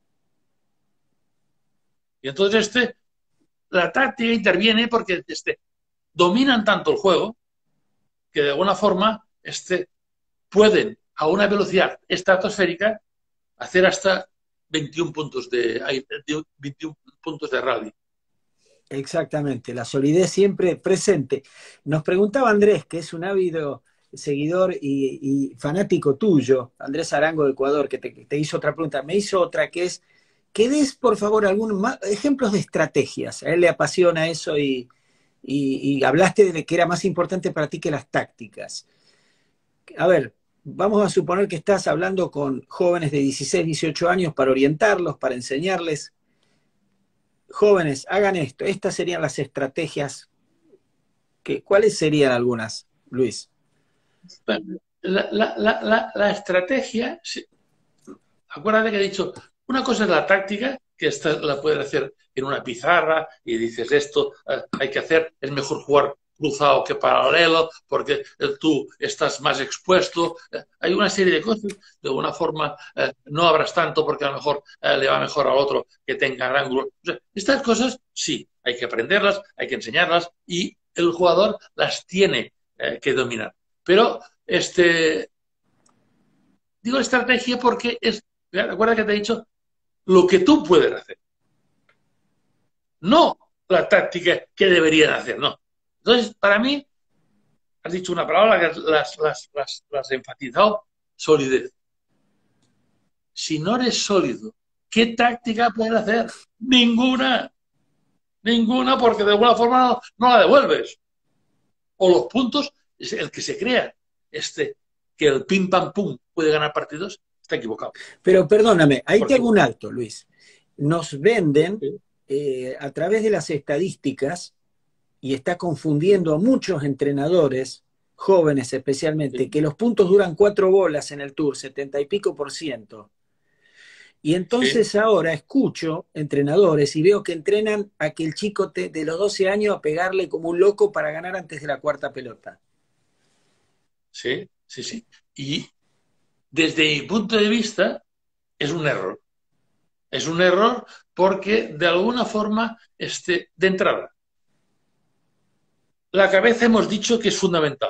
Y entonces este, la táctica interviene porque este, dominan tanto el juego que de alguna forma este, pueden a una velocidad estratosférica hacer hasta veintiún puntos de, hay veintiún puntos de rally. Exactamente, la solidez siempre presente. Nos preguntaba Andrés, que es un ávido seguidor y, y fanático tuyo, Andrés Arango de Ecuador, que te, te hizo otra pregunta. Me hizo otra que es, que des por favor algunos ejemplos de estrategias. A él le apasiona eso y, y, y hablaste de que era más importante para ti que las tácticas. A ver, vamos a suponer que estás hablando con jóvenes de dieciséis, dieciocho años para orientarlos, para enseñarles. Jóvenes, hagan esto. Estas serían las estrategias. Que, ¿cuáles serían algunas, Luis? La, la, la, la, la estrategia, acuérdate que he dicho, una cosa es la táctica, que esta la puedes hacer en una pizarra y dices esto eh, hay que hacer, es mejor jugar cruzado que paralelo porque eh, tú estás más expuesto. Eh, hay una serie de cosas, de alguna forma eh, no abras tanto porque a lo mejor eh, le va mejor al otro que tenga ángulo. O sea, estas cosas sí, hay que aprenderlas, hay que enseñarlas y el jugador las tiene eh, que dominar. Pero este digo estrategia porque es, recuerda que te he dicho, lo que tú puedes hacer. No la táctica que deberían hacer, no. Entonces, para mí, has dicho una palabra que las, las, las, las he enfatizado, solidez. Si no eres sólido, ¿qué táctica puedes hacer? Ninguna. Ninguna, porque de alguna forma no, no la devuelves. O los puntos, es el que se crea este, que el pim pam pum puede ganar partidos, está equivocado. Pero perdóname, ahí porque... te hago un alto, Luis. Nos venden ¿sí? eh, a través de las estadísticas, y está confundiendo a muchos entrenadores, jóvenes especialmente, sí. que los puntos duran cuatro bolas en el Tour, setenta y pico por ciento. Y entonces sí. ahora escucho entrenadores y veo que entrenan a que el chico te, de los doce años a pegarle como un loco para ganar antes de la cuarta pelota. Sí, sí, sí. Y desde mi punto de vista es un error. Es un error porque de alguna forma, este, de entrada, la cabeza hemos dicho que es fundamental.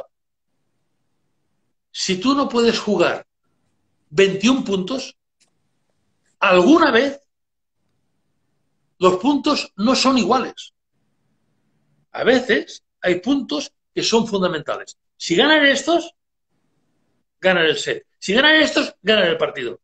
Si tú no puedes jugar veintiún puntos, alguna vez los puntos no son iguales. A veces hay puntos que son fundamentales. Si ganan estos, ganan el set. Si ganan estos, ganan el partido.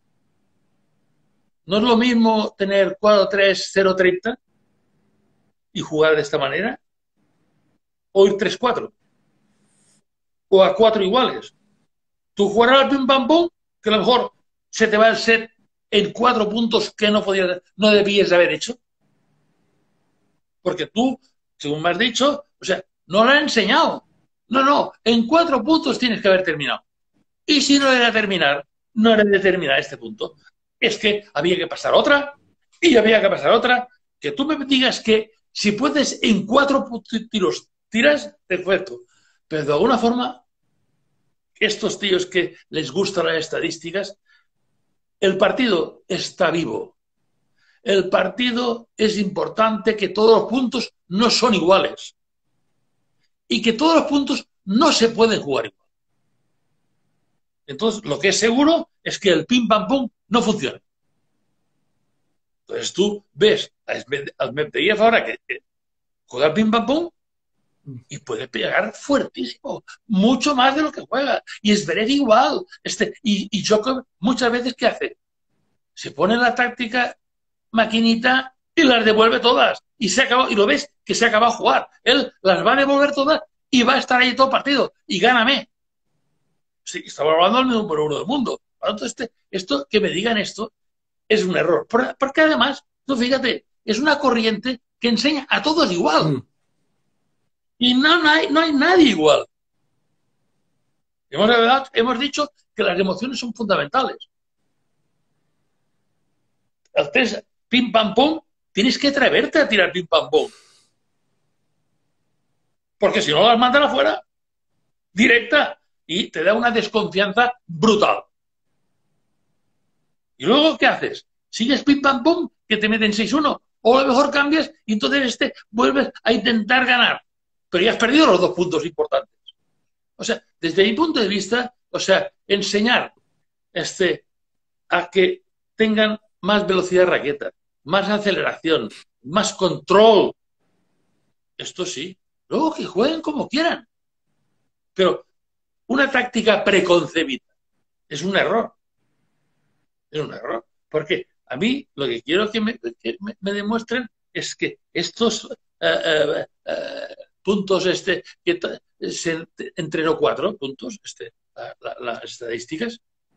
No es lo mismo tener cuatro tres, cero treinta y jugar de esta manera, o ir tres cuatro, o a cuatro iguales. Tú jugarás al pim pam pum, que a lo mejor se te va el set en cuatro puntos que no podías, no debías haber hecho. Porque tú, según me has dicho, o sea, no lo has enseñado. No, no, en cuatro puntos tienes que haber terminado. Y si no era terminar, no era de terminar este punto. Es que había que pasar otra, y había que pasar otra. Que tú me digas que si puedes en cuatro tiros tiras, perfecto. Pero de alguna forma, estos tíos que les gustan las estadísticas, el partido está vivo. El partido es importante que todos los puntos no son iguales. Y que todos los puntos no se pueden jugar igual. Entonces, lo que es seguro es que el pim pam pum no funciona. Entonces tú ves al Medvedev ahora que, que juega el pim pam pum y puede pegar fuertísimo, mucho más de lo que juega. Y es Zverev igual. Este, y, y Djokovic muchas veces, ¿qué hace? Se pone la táctica maquinita y las devuelve todas. Y, se acabó, y lo ves que se acaba de jugar. Él las va a devolver todas y va a estar ahí todo el partido. Y gáname. Sí, estamos hablando del número uno del mundo. Entonces, este, esto, que me digan esto es un error. Porque además, tú fíjate, es una corriente que enseña a todos igual. Mm. Y no, no, hay, no hay nadie igual. Hemos, hemos dicho que las emociones son fundamentales. Entonces, pim pam pum, tienes que atreverte a tirar pim pam pum. Porque si no las mandan afuera, directa, y te da una desconfianza brutal. ¿Y luego qué haces? ¿Sigues pim pam pum, que te meten seis uno? O a lo mejor cambias y entonces este vuelves a intentar ganar. Pero ya has perdido los dos puntos importantes. O sea, desde mi punto de vista, o sea, enseñar este, a que tengan más velocidad de raqueta, más aceleración, más control. Esto sí. Luego que jueguen como quieran. Pero una táctica preconcebida es un error. Es un error. Porque a mí lo que quiero que me, que me, me demuestren es que estos uh, uh, uh, puntos, este, que se entrenó cuatro puntos, este, la, la, las estadísticas,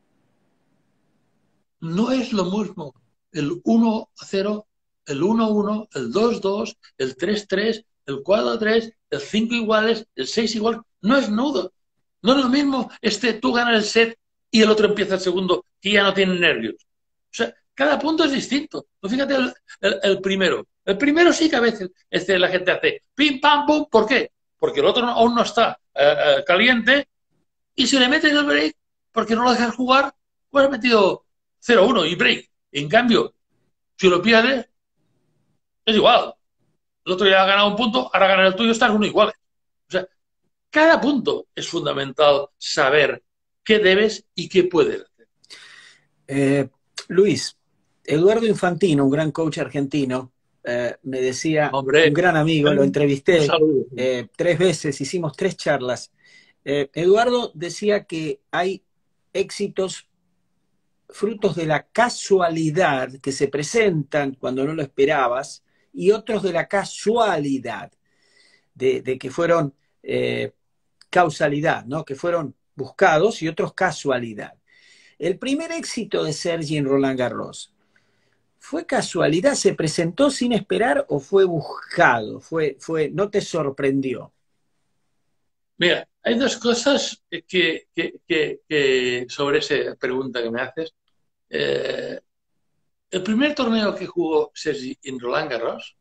no es lo mismo el uno cero, el uno uno, el dos dos, el tres tres, el cuatro tres, el cinco iguales, el seis igual. No es nudo. No es lo mismo este, tú ganas el set y el otro empieza el segundo, que ya no tiene nervios. O sea, cada punto es distinto. Pues fíjate el, el, el primero. El primero sí que a veces este, la gente hace pim, pam, pum. ¿Por qué? Porque el otro no, aún no está eh, eh, caliente y se le mete en el break porque no lo dejas jugar, pues ha metido cero uno y break. En cambio, si lo pierdes, es igual. El otro ya ha ganado un punto, ahora gana el tuyo, están uno iguales. O sea, cada punto es fundamental saber qué debes y qué puedes hacer. Eh, Luis, Eduardo Infantino, un gran coach argentino, eh, me decía, Hombre, un gran amigo, lo un entrevisté saludo. eh, tres veces, hicimos tres charlas. Eh, Eduardo decía que hay éxitos frutos de la casualidad que se presentan cuando no lo esperabas y otros de la casualidad, de, de que fueron eh, causalidad, ¿no? Que fueron buscados y otros casualidad. El primer éxito de Sergi en Roland Garros, ¿fue casualidad? ¿Se presentó sin esperar o fue buscado? ¿Fue, fue, ¿No te sorprendió? Mira, hay dos cosas que, que, que, que sobre esa pregunta que me haces. Eh, el primer torneo que jugó Sergi en Roland Garros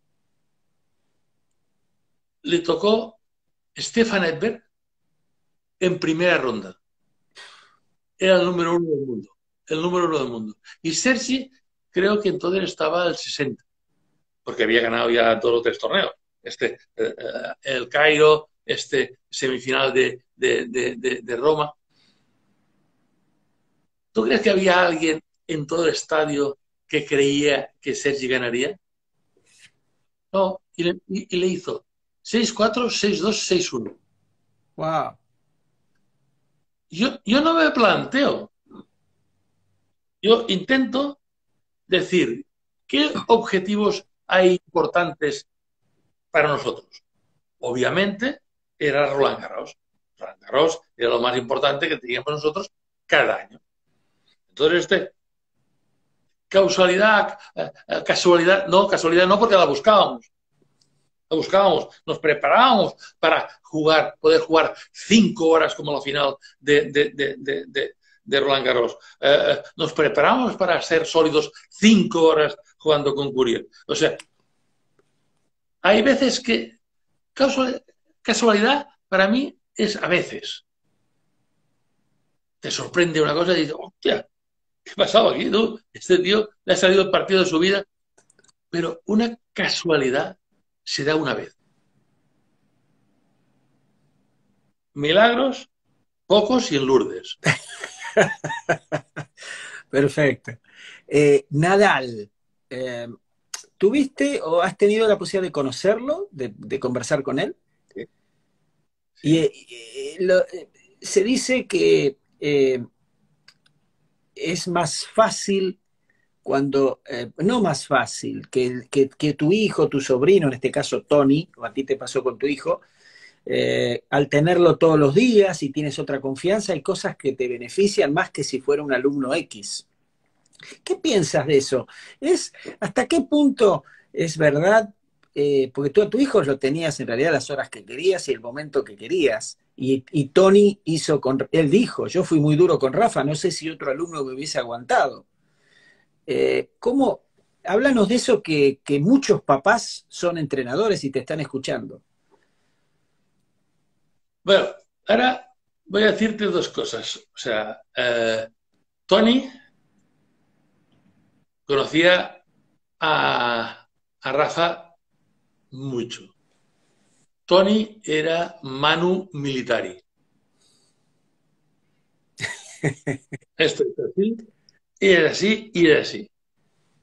le tocó Stefan Edberg en primera ronda. Era el número uno del mundo. El número uno del mundo. Y Sergi creo que entonces estaba al sesenta, porque había ganado ya todos los tres torneos. Este, eh, el Cairo, este semifinal de, de, de, de, de Roma. ¿Tú crees que había alguien en todo el estadio que creía que Sergi ganaría? No, y le, y, y le hizo seis cuatro, seis dos, seis uno. Wow. Yo, yo no me planteo. Yo intento decir qué objetivos hay importantes para nosotros. Obviamente era Roland Garros. Roland Garros era lo más importante que teníamos nosotros cada año. Entonces, este, causalidad, casualidad, no, casualidad no, porque la buscábamos. La buscábamos, nos preparábamos para jugar, poder jugar cinco horas como la final de, de, de, de, de, de Roland Garros. Eh, nos preparamos para ser sólidos cinco horas jugando con Courier. O sea, hay veces que casualidad para mí es a veces. Te sorprende una cosa y dices, hostia, ¿qué ha pasado aquí? ¿No? Este tío le ha salido el partido de su vida. Pero una casualidad se da una vez. Milagros, pocos y en Lourdes. Perfecto. Eh, Nadal, eh, ¿tuviste o has tenido la posibilidad de conocerlo, de, de conversar con él? Sí, Y sí. eh, lo, eh, se dice que eh, es más fácil cuando, eh, no más fácil, que, que, que, tu hijo, tu sobrino, en este caso Tony, o a ti te pasó con tu hijo, eh, al tenerlo todos los días y tienes otra confianza, hay cosas que te benefician más que si fuera un alumno X. ¿Qué piensas de eso? ¿Es, ¿Hasta qué punto es verdad? Eh, porque tú a tu hijo lo tenías en realidad las horas que querías y el momento que querías. Y, y Tony hizo con, él dijo, yo fui muy duro con Rafa, no sé si otro alumno me hubiese aguantado. Eh, ¿Cómo? Háblanos de eso que, que muchos papás son entrenadores y te están escuchando. Bueno, ahora voy a decirte dos cosas. O sea, eh, Tony conocía a, a Rafa mucho. Tony era Manu Militari. Esto es así, y era así, y era así.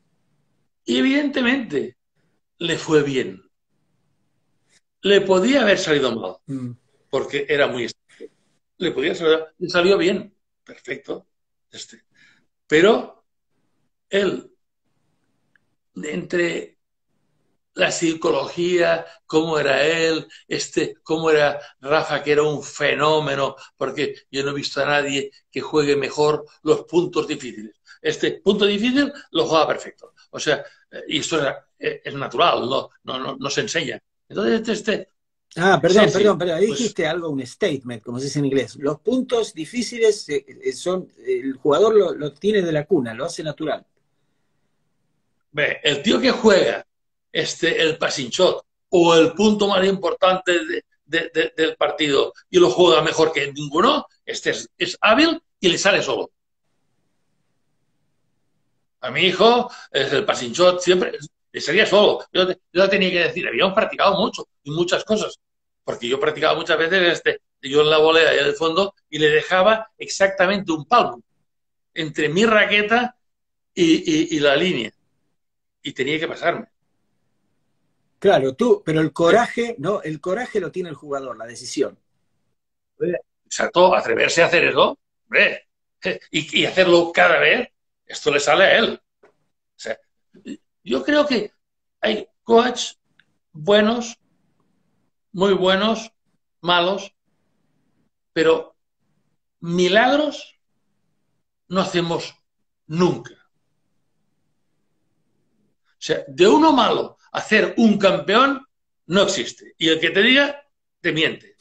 Y evidentemente le fue bien. Le podía haber salido mal, Mm. porque era muy extraño. Le podía salir, le salió bien, perfecto. Este. Pero él, entre la psicología, cómo era él, este, cómo era Rafa, que era un fenómeno, porque yo no he visto a nadie que juegue mejor los puntos difíciles. Este punto difícil lo juega perfecto. O sea, y esto es, es natural, no, no, no, no se enseña. Entonces, este, Ah, perdón, Sergi, perdón, perdón. Ahí pues dijiste algo, un statement, como se dice en inglés. Los puntos difíciles eh, eh, son, el jugador lo, lo tiene de la cuna, lo hace natural. ve, el tío que juega este, el passing shot o el punto más importante de, de, de, del partido y lo juega mejor que ninguno, este es, es hábil y le sale solo. A mi hijo, es el passing shot siempre le salía solo. Yo, yo tenía que decir, habíamos practicado mucho y muchas cosas, porque yo practicaba muchas veces este, yo en la volea y en el fondo y le dejaba exactamente un palmo entre mi raqueta y, y, y la línea y tenía que pasarme. Claro, tú, pero el Sí. coraje, ¿no? El coraje lo tiene el jugador, la decisión. Exacto, atreverse a hacer eso, hombre, y, y hacerlo cada vez, esto le sale a él. O sea, yo creo que hay coaches buenos, muy buenos, malos, pero milagros no hacemos nunca. O sea, de uno malo hacer un campeón no existe. Y el que te diga, te miente.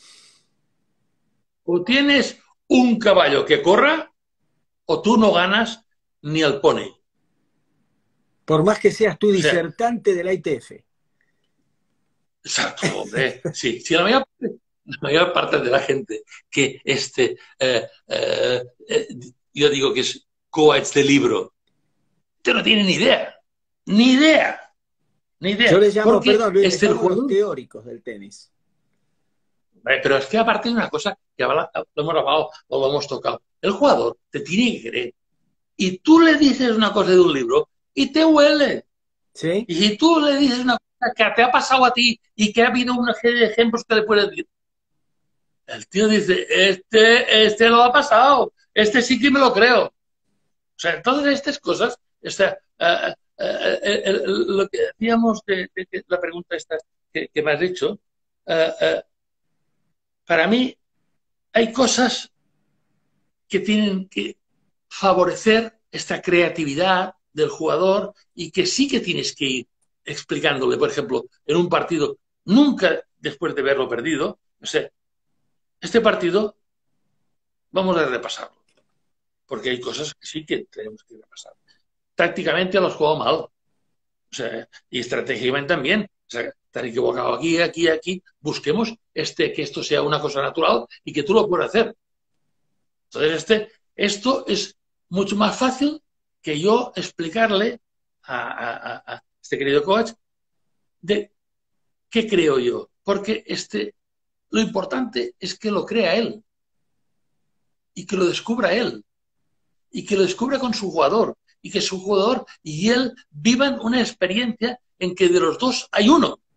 O tienes un caballo que corra, o tú no ganas ni al pony. Por más que seas tú O sea, disertante de la I T F. exacto, hombre. Sí, sí, la mayor, la mayor parte de la gente que este, eh, eh, eh, yo digo que es coach de libro, usted no tiene ni idea, ni idea, ni Yo idea, les llamo, porque perdón, Luis, les este el llamo los jugador. teóricos del tenis. Eh, Pero es que aparte de una cosa que ahora lo hemos hablado o lo hemos tocado, el jugador te tiene que creer. Y tú le dices una cosa de un libro y te huele. ¿Sí? Y si tú le dices una cosa que te ha pasado a ti y que ha habido una serie de ejemplos que le puedes decir, el tío dice, este, este lo ha pasado, este sí que me lo creo. O sea, todas estas cosas, esta, uh, uh, uh, uh, lo que decíamos de, de, de la pregunta esta que, que me has hecho, uh, uh, para mí hay cosas que tienen que favorecer esta creatividad del jugador y que sí que tienes que ir explicándole, por ejemplo, en un partido, nunca después de verlo perdido, o sea, este partido vamos a repasarlo, porque hay cosas que sí que tenemos que repasar. Tácticamente los juego mal, o sea, y estratégicamente también. O sea, estar equivocado aquí, aquí, aquí. Busquemos este, que esto sea una cosa natural y que tú lo puedas hacer. Entonces, este, esto es mucho más fácil que yo explicarle a, a, a este querido coach de qué creo yo. Porque este, lo importante es que lo crea él y que lo descubra él y que lo descubra con su jugador y que su jugador y él vivan una experiencia en que de los dos hay uno. O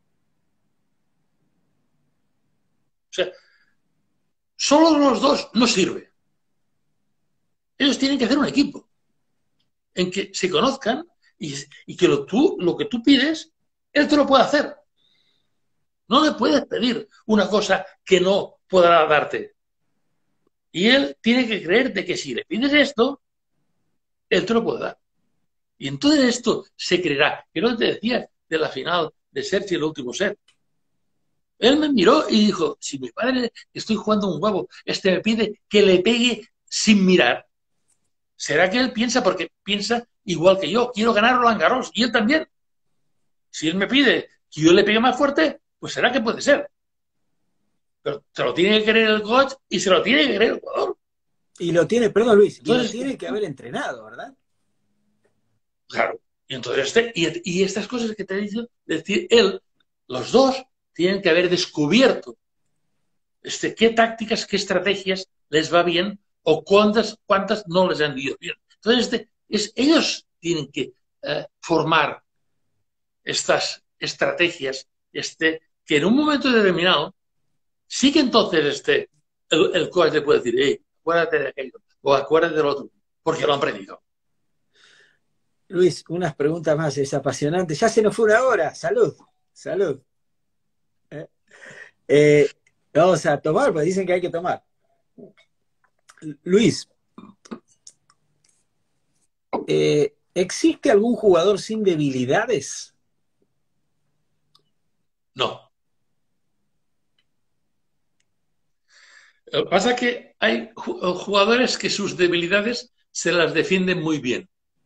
sea, solo los dos no sirve. Ellos tienen que hacer un equipo en que se conozcan y, y que lo, tú, lo que tú pides, él te lo puede hacer. No le puedes pedir una cosa que no podrá darte. Y él tiene que creer de que si le pides esto, él te lo puede dar. Y entonces esto se creerá. Que no te decía de la final de Sergio el último set. Él me miró y dijo, si mi padre, estoy jugando un huevo, este me pide que le pegue sin mirar, ¿será que él piensa? Porque piensa igual que yo, quiero ganar Roland Garros, y él también. Si él me pide que yo le pegue más fuerte, pues será que puede ser. Pero se lo tiene que creer el coach y se lo tiene que creer el jugador. Y lo tiene, perdón Luis, y lo Entonces, tiene que haber entrenado, ¿verdad? claro, y entonces este, y, y estas cosas que te he dicho, decir, él, los dos tienen que haber descubierto este, qué tácticas, qué estrategias les va bien o cuántas, cuántas no les han ido bien. Entonces, este, es, ellos tienen que eh, formar estas estrategias, este, que en un momento determinado, sí que entonces este, el, el coach le puede decir, hey, acuérdate de aquello, o acuérdate del otro, porque lo han aprendido. Luis, unas preguntas más, es apasionante. Ya se nos fue una hora. Salud, salud. Eh, eh, vamos a tomar, pues dicen que hay que tomar. Luis, eh, ¿existe algún jugador sin debilidades? No. Lo que pasa es que hay jugadores que sus debilidades se las defienden muy bien.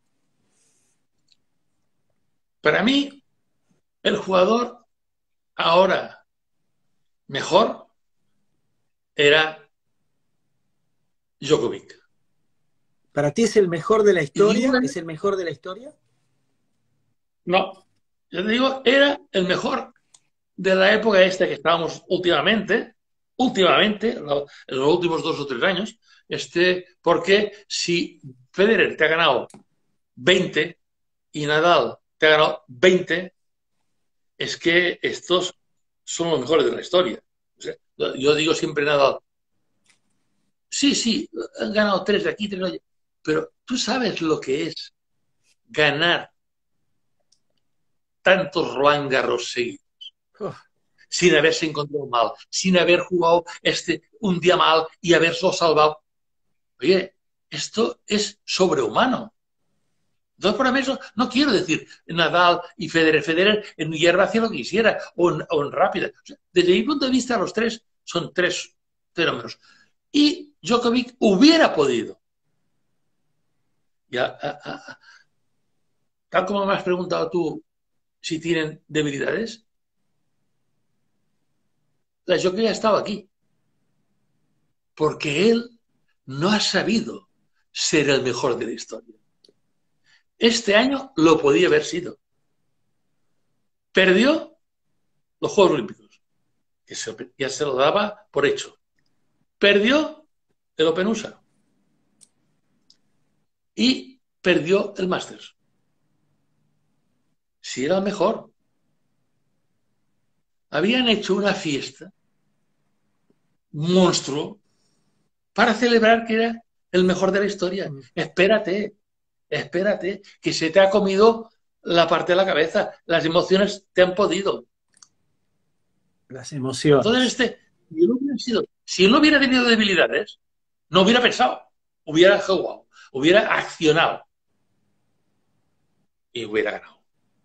Para mí, el jugador ahora mejor era Djokovic. ¿Para ti es el mejor de la historia? ¿Es el mejor de la historia? No, yo te digo, era el mejor de la época esta que estábamos últimamente, últimamente, en los últimos dos o tres años, este, porque si Federer te ha ganado veinte y Nadal te ha ganado veinte, es que estos son los mejores de la historia. O sea, yo digo siempre Nadal, sí, sí, han ganado tres de aquí, tres de allá, pero tú sabes lo que es ganar tantos Roland Garros seguidos. Oh. Sin haberse encontrado mal, sin haber jugado este, un día mal y haberlo salvado. Oye, esto es sobrehumano. Entonces, por eso, no quiero decir Nadal y Federer. Federer en hierba hacía lo que quisiera, o en, o en rápida. O sea, desde mi punto de vista, los tres son tres fenómenos. Y Djokovic hubiera podido. Ya, a, a, a, tal como me has preguntado tú si tienen debilidades, la Djokovic ha estado aquí. Porque él no ha sabido ser el mejor de la historia. Este año lo podía haber sido. Perdió los Juegos Olímpicos, que se, ya se lo daba por hecho. Perdió el Open U S A. Y perdió el Masters. Si era el mejor. Habían hecho una fiesta monstruo para celebrar que era el mejor de la historia. Mm. Espérate, espérate, que se te ha comido la parte de la cabeza. Las emociones te han podido. Las emociones. Entonces, este, si, no hubiera sido, si él no hubiera tenido debilidades, no hubiera pensado, hubiera jugado, hubiera accionado y hubiera ganado.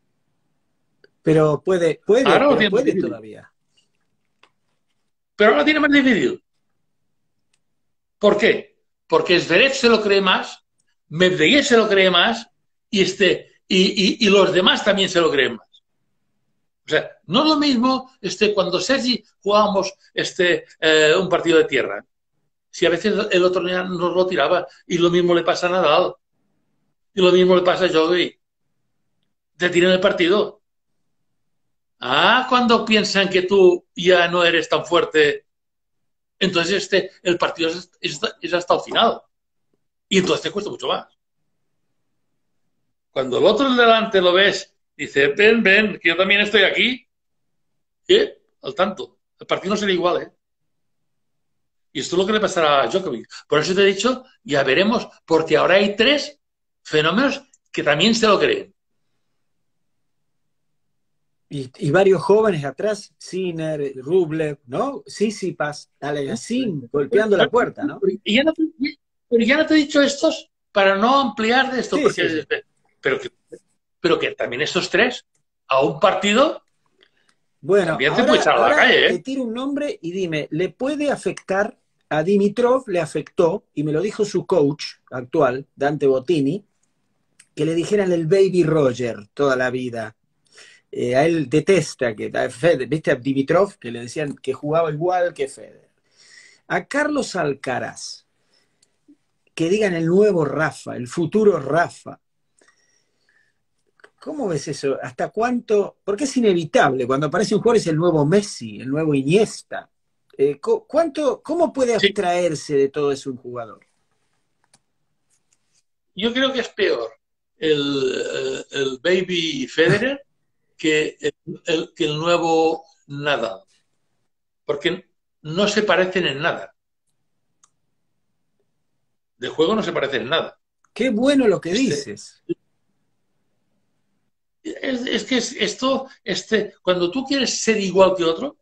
Pero puede, puede, ahora pero puede todavía. Pero ahora tiene más difícil. ¿Por qué? Porque Zverev se lo cree más, Medvedev se lo cree más y, este, y, y, y los demás también se lo creen más. O sea, no es lo mismo este, cuando Sergi jugábamos este, eh, un partido de tierra. Si a veces el otro día nos lo tiraba y lo mismo le pasa a Nadal y lo mismo le pasa a Djokovic. Te tiran el partido. Ah, cuando piensan que tú ya no eres tan fuerte, entonces este, el partido es, es, es hasta el final. Y entonces te cuesta mucho más. Cuando el otro delante lo ves, dice, ven, ven, que yo también estoy aquí. ¿Eh? Al tanto. El partido no será igual, ¿eh? Y esto es lo que le pasará a Djokovic. Por eso te he dicho, ya veremos, porque ahora hay tres fenómenos que también se lo creen. Y, y varios jóvenes atrás, Sinner, Rublev, ¿no? Tsitsipas, Alejandro, golpeando la puerta, ¿no? Y ya no, pero ya no te he dicho estos para no ampliar de esto, sí, porque, sí, sí. Pero, que, pero que también estos tres a un partido. Bueno, también ahora, te puede echar a la calle, ¿eh? Te tiro un nombre y dime, ¿le puede afectar? A Dimitrov le afectó, y me lo dijo su coach actual, Dante Bottini, que le dijeran el Baby Roger toda la vida. Eh, a él detesta que a Federer, ¿viste a Dimitrov? Que le decían que jugaba igual que Federer. A Carlos Alcaraz, que digan el nuevo Rafa, el futuro Rafa. ¿Cómo ves eso? ¿Hasta cuánto? Porque es inevitable. Cuando aparece un jugador es el nuevo Messi, el nuevo Iniesta. Eh, ¿cuánto, ¿Cómo puede abstraerse sí. de todo eso un jugador? Yo creo que es peor el, el Baby Federer que el, el, que el nuevo Nadal, porque no se parecen en nada. De juego no se parecen en nada. Qué bueno lo que Este, dices. es, es que es, esto, este, cuando tú quieres ser igual que otro,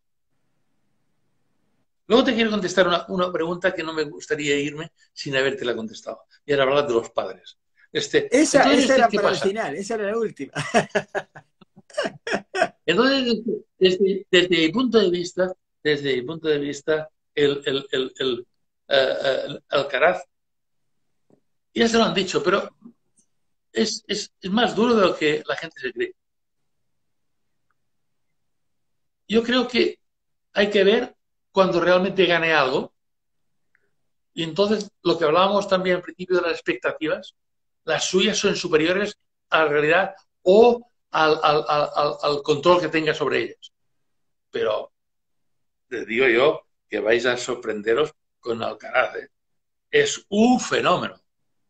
luego te quiero contestar una, una pregunta que no me gustaría irme sin habértela contestado. Y era hablar de los padres. Este, Esa, entonces, esa este, era ¿qué para el pasa? final, esa era la última. Entonces, desde, desde mi punto de vista, desde mi punto de vista, el, el, el, el, uh, uh, Alcaraz, ya se lo han dicho, pero es, es, es más duro de lo que la gente se cree. Yo creo que hay que ver cuando realmente gane algo. Y entonces, lo que hablábamos también al principio de las expectativas, las suyas son superiores a la realidad o al, al, al, al control que tenga sobre ellas. Pero les digo yo que vais a sorprenderos con Alcaraz. ¿eh? Es un fenómeno.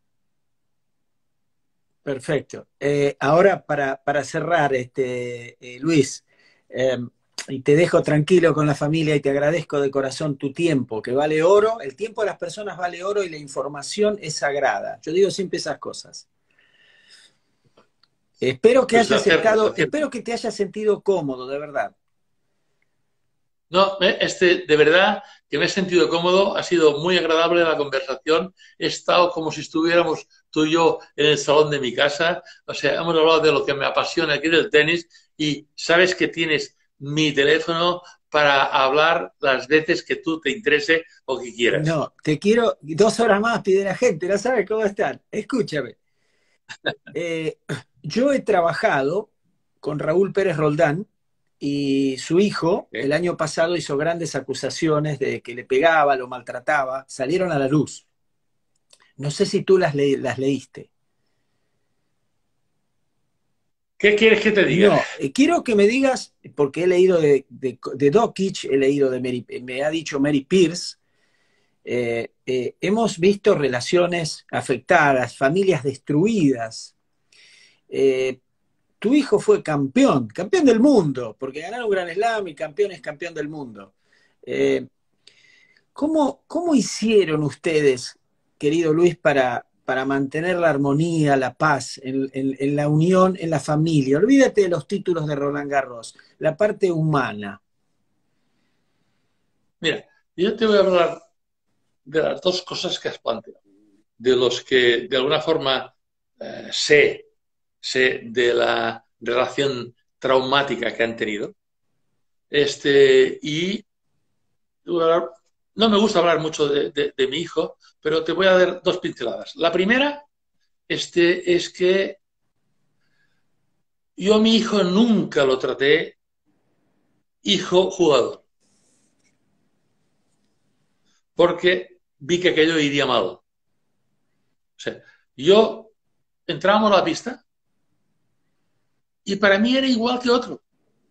Perfecto. Eh, ahora, para, para cerrar, este, eh, Luis, eh, y te dejo tranquilo con la familia y te agradezco de corazón tu tiempo, que vale oro. El tiempo de las personas vale oro y la información es sagrada. Yo digo siempre esas cosas. Espero que Pues lo hayas acierto, lo estado, acierto. espero que te hayas sentido cómodo, de verdad. No, este, de verdad que me he sentido cómodo, ha sido muy agradable la conversación, he estado como si estuviéramos tú y yo en el salón de mi casa, o sea, hemos hablado de lo que me apasiona aquí del tenis y sabes que tienes mi teléfono para hablar las veces que tú te interese o que quieras. No, te quiero dos horas más, pide la gente, no sabes cómo están. Escúchame. Eh, yo he trabajado con Raúl Pérez Roldán y su hijo ¿eh? el año pasado hizo grandes acusaciones de que le pegaba, lo maltrataba, salieron a la luz. No sé si tú las, le las leíste. ¿Qué quieres que te diga? No, eh, quiero que me digas, porque he leído de, de, de Dokic, he leído de Mary, me ha dicho Mary Pierce, eh, eh, hemos visto relaciones afectadas, familias destruidas. Eh, tu hijo fue campeón, campeón del mundo, porque ganar un Gran Slam y campeón es campeón del mundo. Eh, ¿cómo, ¿Cómo hicieron ustedes, querido Luis, para, para mantener la armonía, la paz, en, en, en la unión, en la familia? Olvídate de los títulos de Roland Garros, la parte humana. Mira, yo te voy a hablar de las dos cosas que has planteado, de los que de alguna forma eh, sé, sé de la relación traumática que han tenido. Este, y no me gusta hablar mucho de, de, de mi hijo, pero te voy a dar dos pinceladas. La primera este, es que yo a mi hijo nunca lo traté hijo jugador, porque vi que aquello iría mal. O sea, yo entrábamos a la pista y para mí era igual que otro.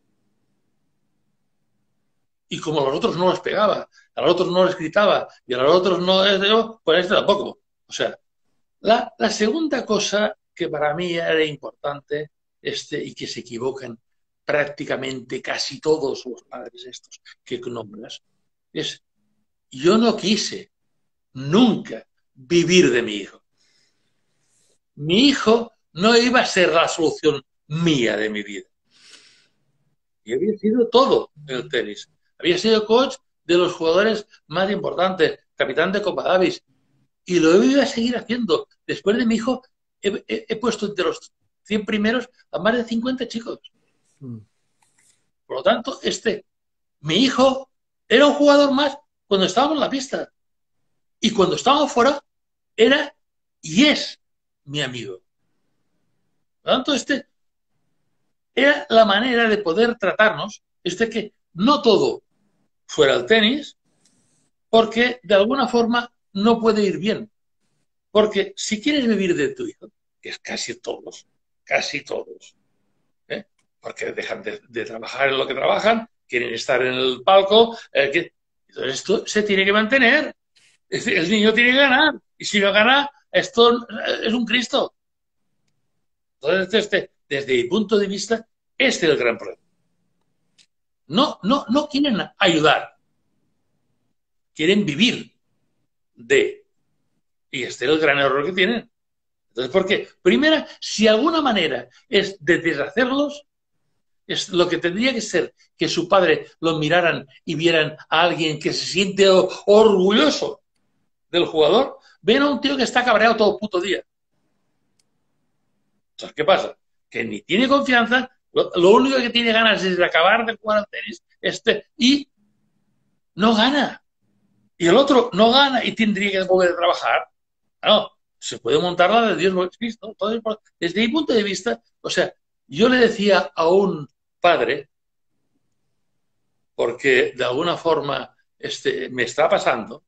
Y como a los otros no les pegaba, a los otros no les gritaba y a los otros no, pues a este tampoco. O sea, la, la segunda cosa que para mí era importante este, y que se equivocan prácticamente casi todos los padres estos que nombras, es yo no quise nunca vivir de mi hijo. Mi hijo no iba a ser la solución mía de mi vida. Y había sido todo en el tenis. Había sido coach de los jugadores más importantes, capitán de Copa Davis. Y lo iba a seguir haciendo. Después de mi hijo, he, he, he puesto entre los cien primeros a más de cincuenta chicos. Mm. Por lo tanto, este, mi hijo era un jugador más cuando estábamos en la pista. Y cuando estábamos fuera, era y es mi amigo. Por lo tanto, este era la manera de poder tratarnos, este que no todo fuera el tenis, porque de alguna forma no puede ir bien. Porque si quieres vivir de tu hijo, que es casi todos, casi todos, ¿eh? Porque dejan de, de, trabajar en lo que trabajan, quieren estar en el palco, eh, que, entonces esto se tiene que mantener. El niño tiene que ganar, y si no gana, esto es un Cristo. Entonces, desde, desde mi punto de vista, Este es el gran problema. No, no, no quieren ayudar, quieren vivir de. Y este es el gran error que tienen. Entonces, ¿por qué? Primera, si alguna manera es de deshacerlos, es lo que tendría que ser que su padre los miraran y vieran a alguien que se siente orgulloso del jugador, ven a un tío que está cabreado todo el puto día. Entonces, ¿qué pasa? Que ni tiene confianza, lo, lo único que tiene ganas es de acabar de jugar al tenis este, y no gana. Y el otro no gana y tendría que volver a trabajar. No, se puede montar la de Dios no existe. ¿No? Desde mi punto de vista, o sea, yo le decía a un padre, porque de alguna forma este, me está pasando,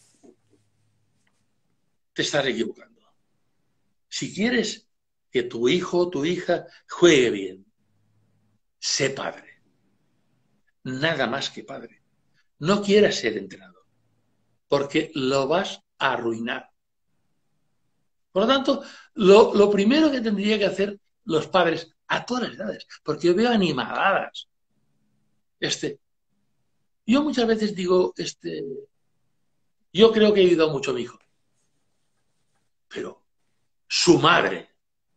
te estás equivocando. Si quieres que tu hijo o tu hija juegue bien, sé padre. Nada más que padre. No quieras ser entrenador, porque lo vas a arruinar. Por lo tanto, lo, lo primero que tendría que hacer los padres a todas las edades, porque yo veo animadadas. Este, yo muchas veces digo, este, yo creo que he ayudado mucho a mi hijo, pero su madre,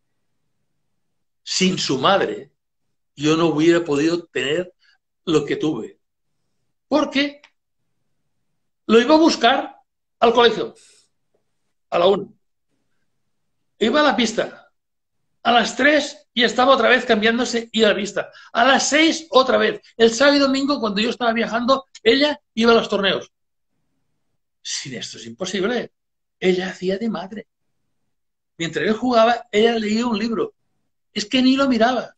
sin su madre, yo no hubiera podido tener lo que tuve. Porque lo iba a buscar al colegio, a la una. Iba a la pista. A las tres y estaba otra vez cambiándose y a la pista. A las seis otra vez. El sábado y domingo, cuando yo estaba viajando, ella iba a los torneos. Sin esto es imposible. Ella hacía de madre. Mientras él jugaba, ella leía un libro. Es que ni lo miraba.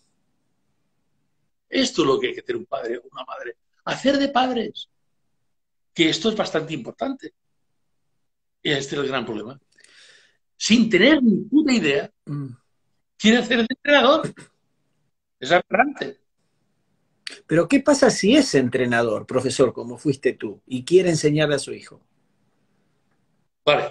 Esto es lo que hay que hacer un padre o una madre. Hacer de padres. Que esto es bastante importante. Y este es el gran problema. Sin tener ni puta idea, quiere hacer de entrenador. Es aberrante. Pero ¿qué pasa si es entrenador, profesor, como fuiste tú, y quiere enseñarle a su hijo? Vale.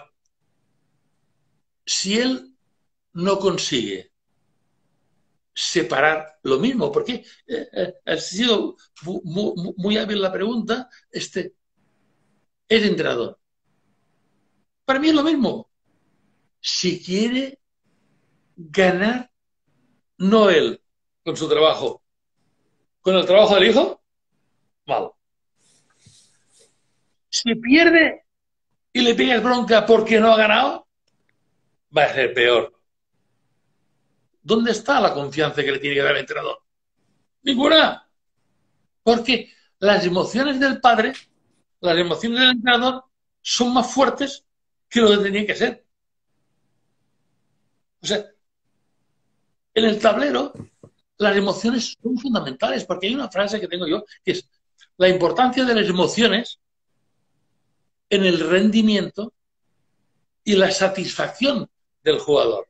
Si él no consigue separar lo mismo, porque eh, eh, ha sido muy, muy, muy hábil la pregunta, este, es entrenador. Para mí es lo mismo. Si quiere ganar, no él con su trabajo, con el trabajo del hijo, mal. Si pierde y le pegas bronca porque no ha ganado, va a ser peor. ¿Dónde está la confianza que le tiene que dar el entrenador? Ninguna. Porque las emociones del padre, las emociones del entrenador, son más fuertes que lo que tenían que ser. O sea, en el tablero, las emociones son fundamentales, porque hay una frase que tengo yo, que es la importancia de las emociones en el rendimiento y la satisfacción del jugador.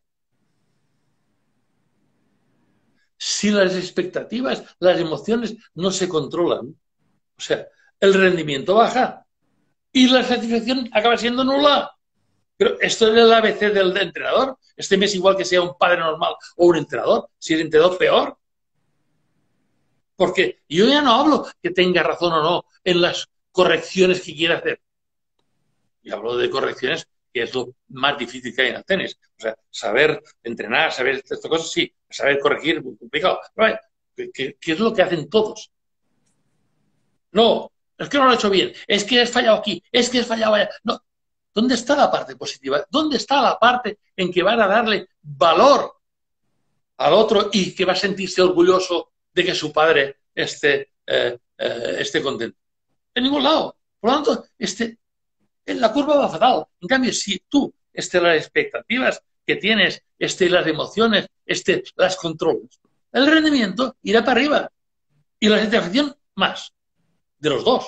Si las expectativas, las emociones no se controlan, o sea, el rendimiento baja y la satisfacción acaba siendo nula. Pero esto es el A B C del entrenador. Este mes igual que sea un padre normal o un entrenador. Si es entrenador, peor. Porque yo ya no hablo que tenga razón o no en las correcciones que quiera hacer. Yo hablo de correcciones, que es lo más difícil que hay en el tenis. O sea, saber entrenar, saber estas cosas, sí. Saber corregir es muy complicado. Pero, ¿qué, qué es lo que hacen todos? No, es que no lo he hecho bien. Es que has fallado aquí. Es que has fallado allá. No. ¿Dónde está la parte positiva? ¿Dónde está la parte en que van a darle valor al otro y que va a sentirse orgulloso de que su padre esté, eh, eh, esté contento? En ningún lado. Por lo tanto, este, la curva va fatal. En cambio, si tú este, las expectativas que tienes, este, las emociones, este, las controlas, el rendimiento irá para arriba y la satisfacción más de los dos.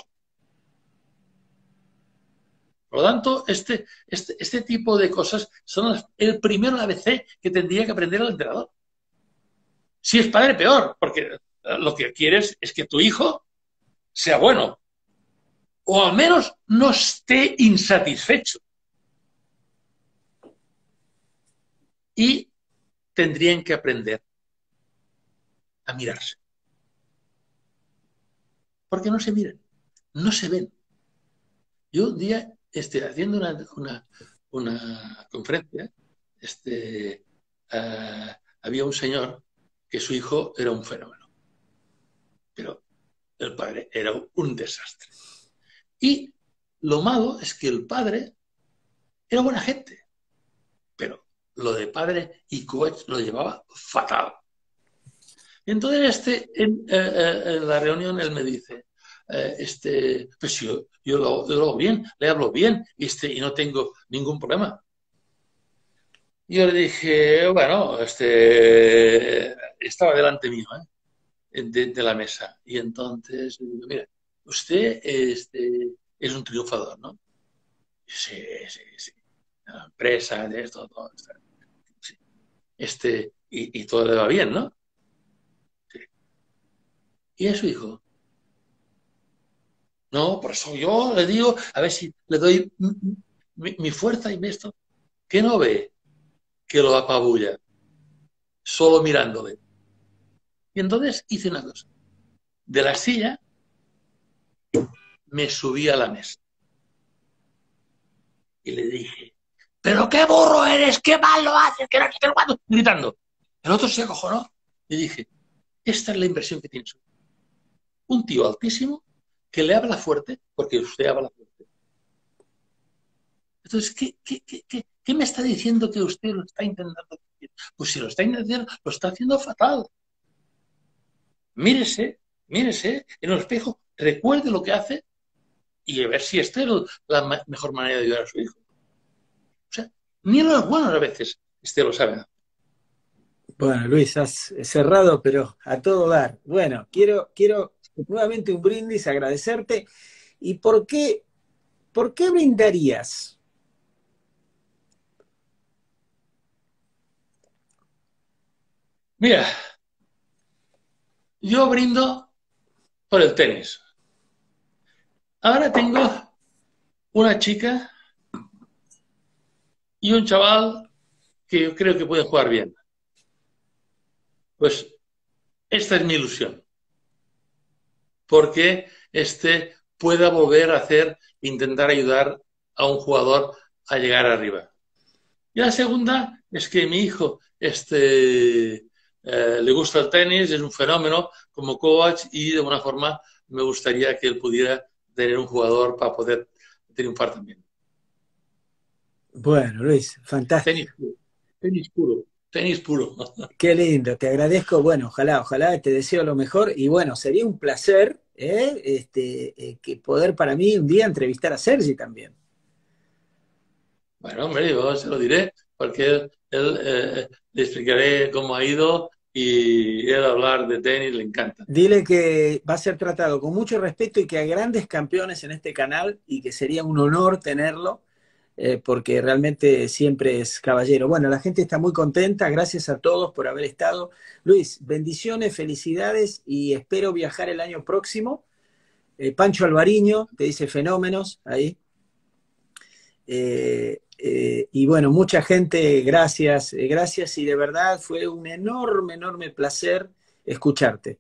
Por lo tanto, este, este, este tipo de cosas son las, el primero A B C que tendría que aprender el entrenador. Si es padre, peor, porque lo que quieres es que tu hijo sea bueno o al menos no esté insatisfecho. Y tendrían que aprender a mirarse. Porque no se miran, no se ven. Yo un día, este, haciendo una, una, una conferencia, este, uh, había un señor que su hijo era un fenómeno, pero el padre era un desastre. Y lo malo es que el padre era buena gente, pero lo de padre y coach lo llevaba fatal. Y entonces este, en, eh, en la reunión él me dice, eh, este, pues yo, yo, lo, yo lo hago bien, le hablo bien este, y no tengo ningún problema. Y yo le dije, bueno, este, estaba delante mío, ¿eh? de, de la mesa. Y entonces, mira, usted este, es un triunfador, ¿no? Sí, sí, sí. La empresa, de esto, todo. Sí. Este, y, y todo le va bien, ¿no? Sí. ¿Y a su hijo? No, por eso yo le digo, a ver si le doy mi, mi fuerza y esto. ¿Qué no ve? Que lo apabulla, solo mirándole. Y entonces hice una cosa. De la silla me subí a la mesa. Y le dije, pero qué burro eres, qué mal lo haces, que no sé qué, gritando. El otro se acojonó y dije, esta es la inversión que tienes. Un tío altísimo que le habla fuerte, porque usted habla fuerte. Entonces, ¿qué, qué, qué, qué, qué me está diciendo que usted lo está intentando decir? Pues si lo está intentando, lo está haciendo fatal. Mírese, mírese en el espejo, recuerde lo que hace y a ver si esta es la mejor manera de ayudar a su hijo. O sea, ni los buenos a veces este lo saben. Bueno, Luis, has cerrado, pero a todo dar. Bueno, quiero, quiero nuevamente un brindis, agradecerte. ¿Y por qué, por qué brindarías? Mira, yo brindo por el tenis. Ahora tengo una chica y un chaval que yo creo que puede jugar bien. Pues esta es mi ilusión. Porque este pueda volver a hacer, intentar ayudar a un jugador a llegar arriba. Y la segunda es que mi hijo este, eh, le gusta el tenis, es un fenómeno como coach y de alguna forma me gustaría que él pudiera tener un jugador para poder triunfar también. Bueno, Luis, fantástico. Tenis puro, tenis puro, tenis puro. Qué lindo, te agradezco. Bueno, ojalá, ojalá te deseo lo mejor. Y bueno, sería un placer ¿eh? Este, eh, que poder para mí un día entrevistar a Sergi también. Bueno, hombre, yo se lo diré, porque él, él eh, le explicaré cómo ha ido y él hablar de tenis le encanta. Dile que va a ser tratado con mucho respeto y que hay grandes campeones en este canal y que sería un honor tenerlo, eh, porque realmente siempre es caballero. Bueno, la gente está muy contenta, gracias a todos por haber estado. Luis, bendiciones, felicidades y espero viajar el año próximo. Eh, Pancho Alvariño te dice fenómenos ahí. Eh, eh, y bueno, mucha gente, gracias, eh, gracias y de verdad fue un enorme, enorme placer escucharte.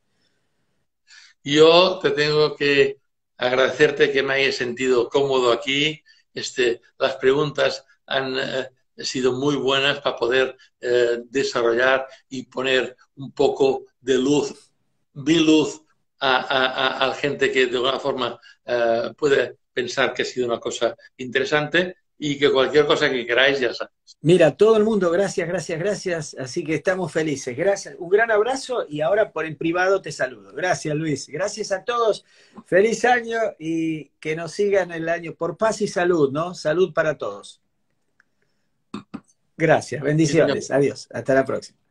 Yo te tengo que agradecerte que me hayas sentido cómodo aquí. Este, las preguntas han eh, sido muy buenas para poder eh, desarrollar y poner un poco de luz, mi luz a, a, a, a la gente que de alguna forma eh, puede pensar que ha sido una cosa interesante y que cualquier cosa que queráis ya sabéis. Mira, todo el mundo, gracias, gracias, gracias. Así que estamos felices. Gracias. Un gran abrazo y ahora por el privado te saludo. Gracias, Luis. Gracias a todos. Feliz año y que nos sigan el año por paz y salud, ¿no? Salud para todos. Gracias. Bendiciones. Sí, adiós. Hasta la próxima.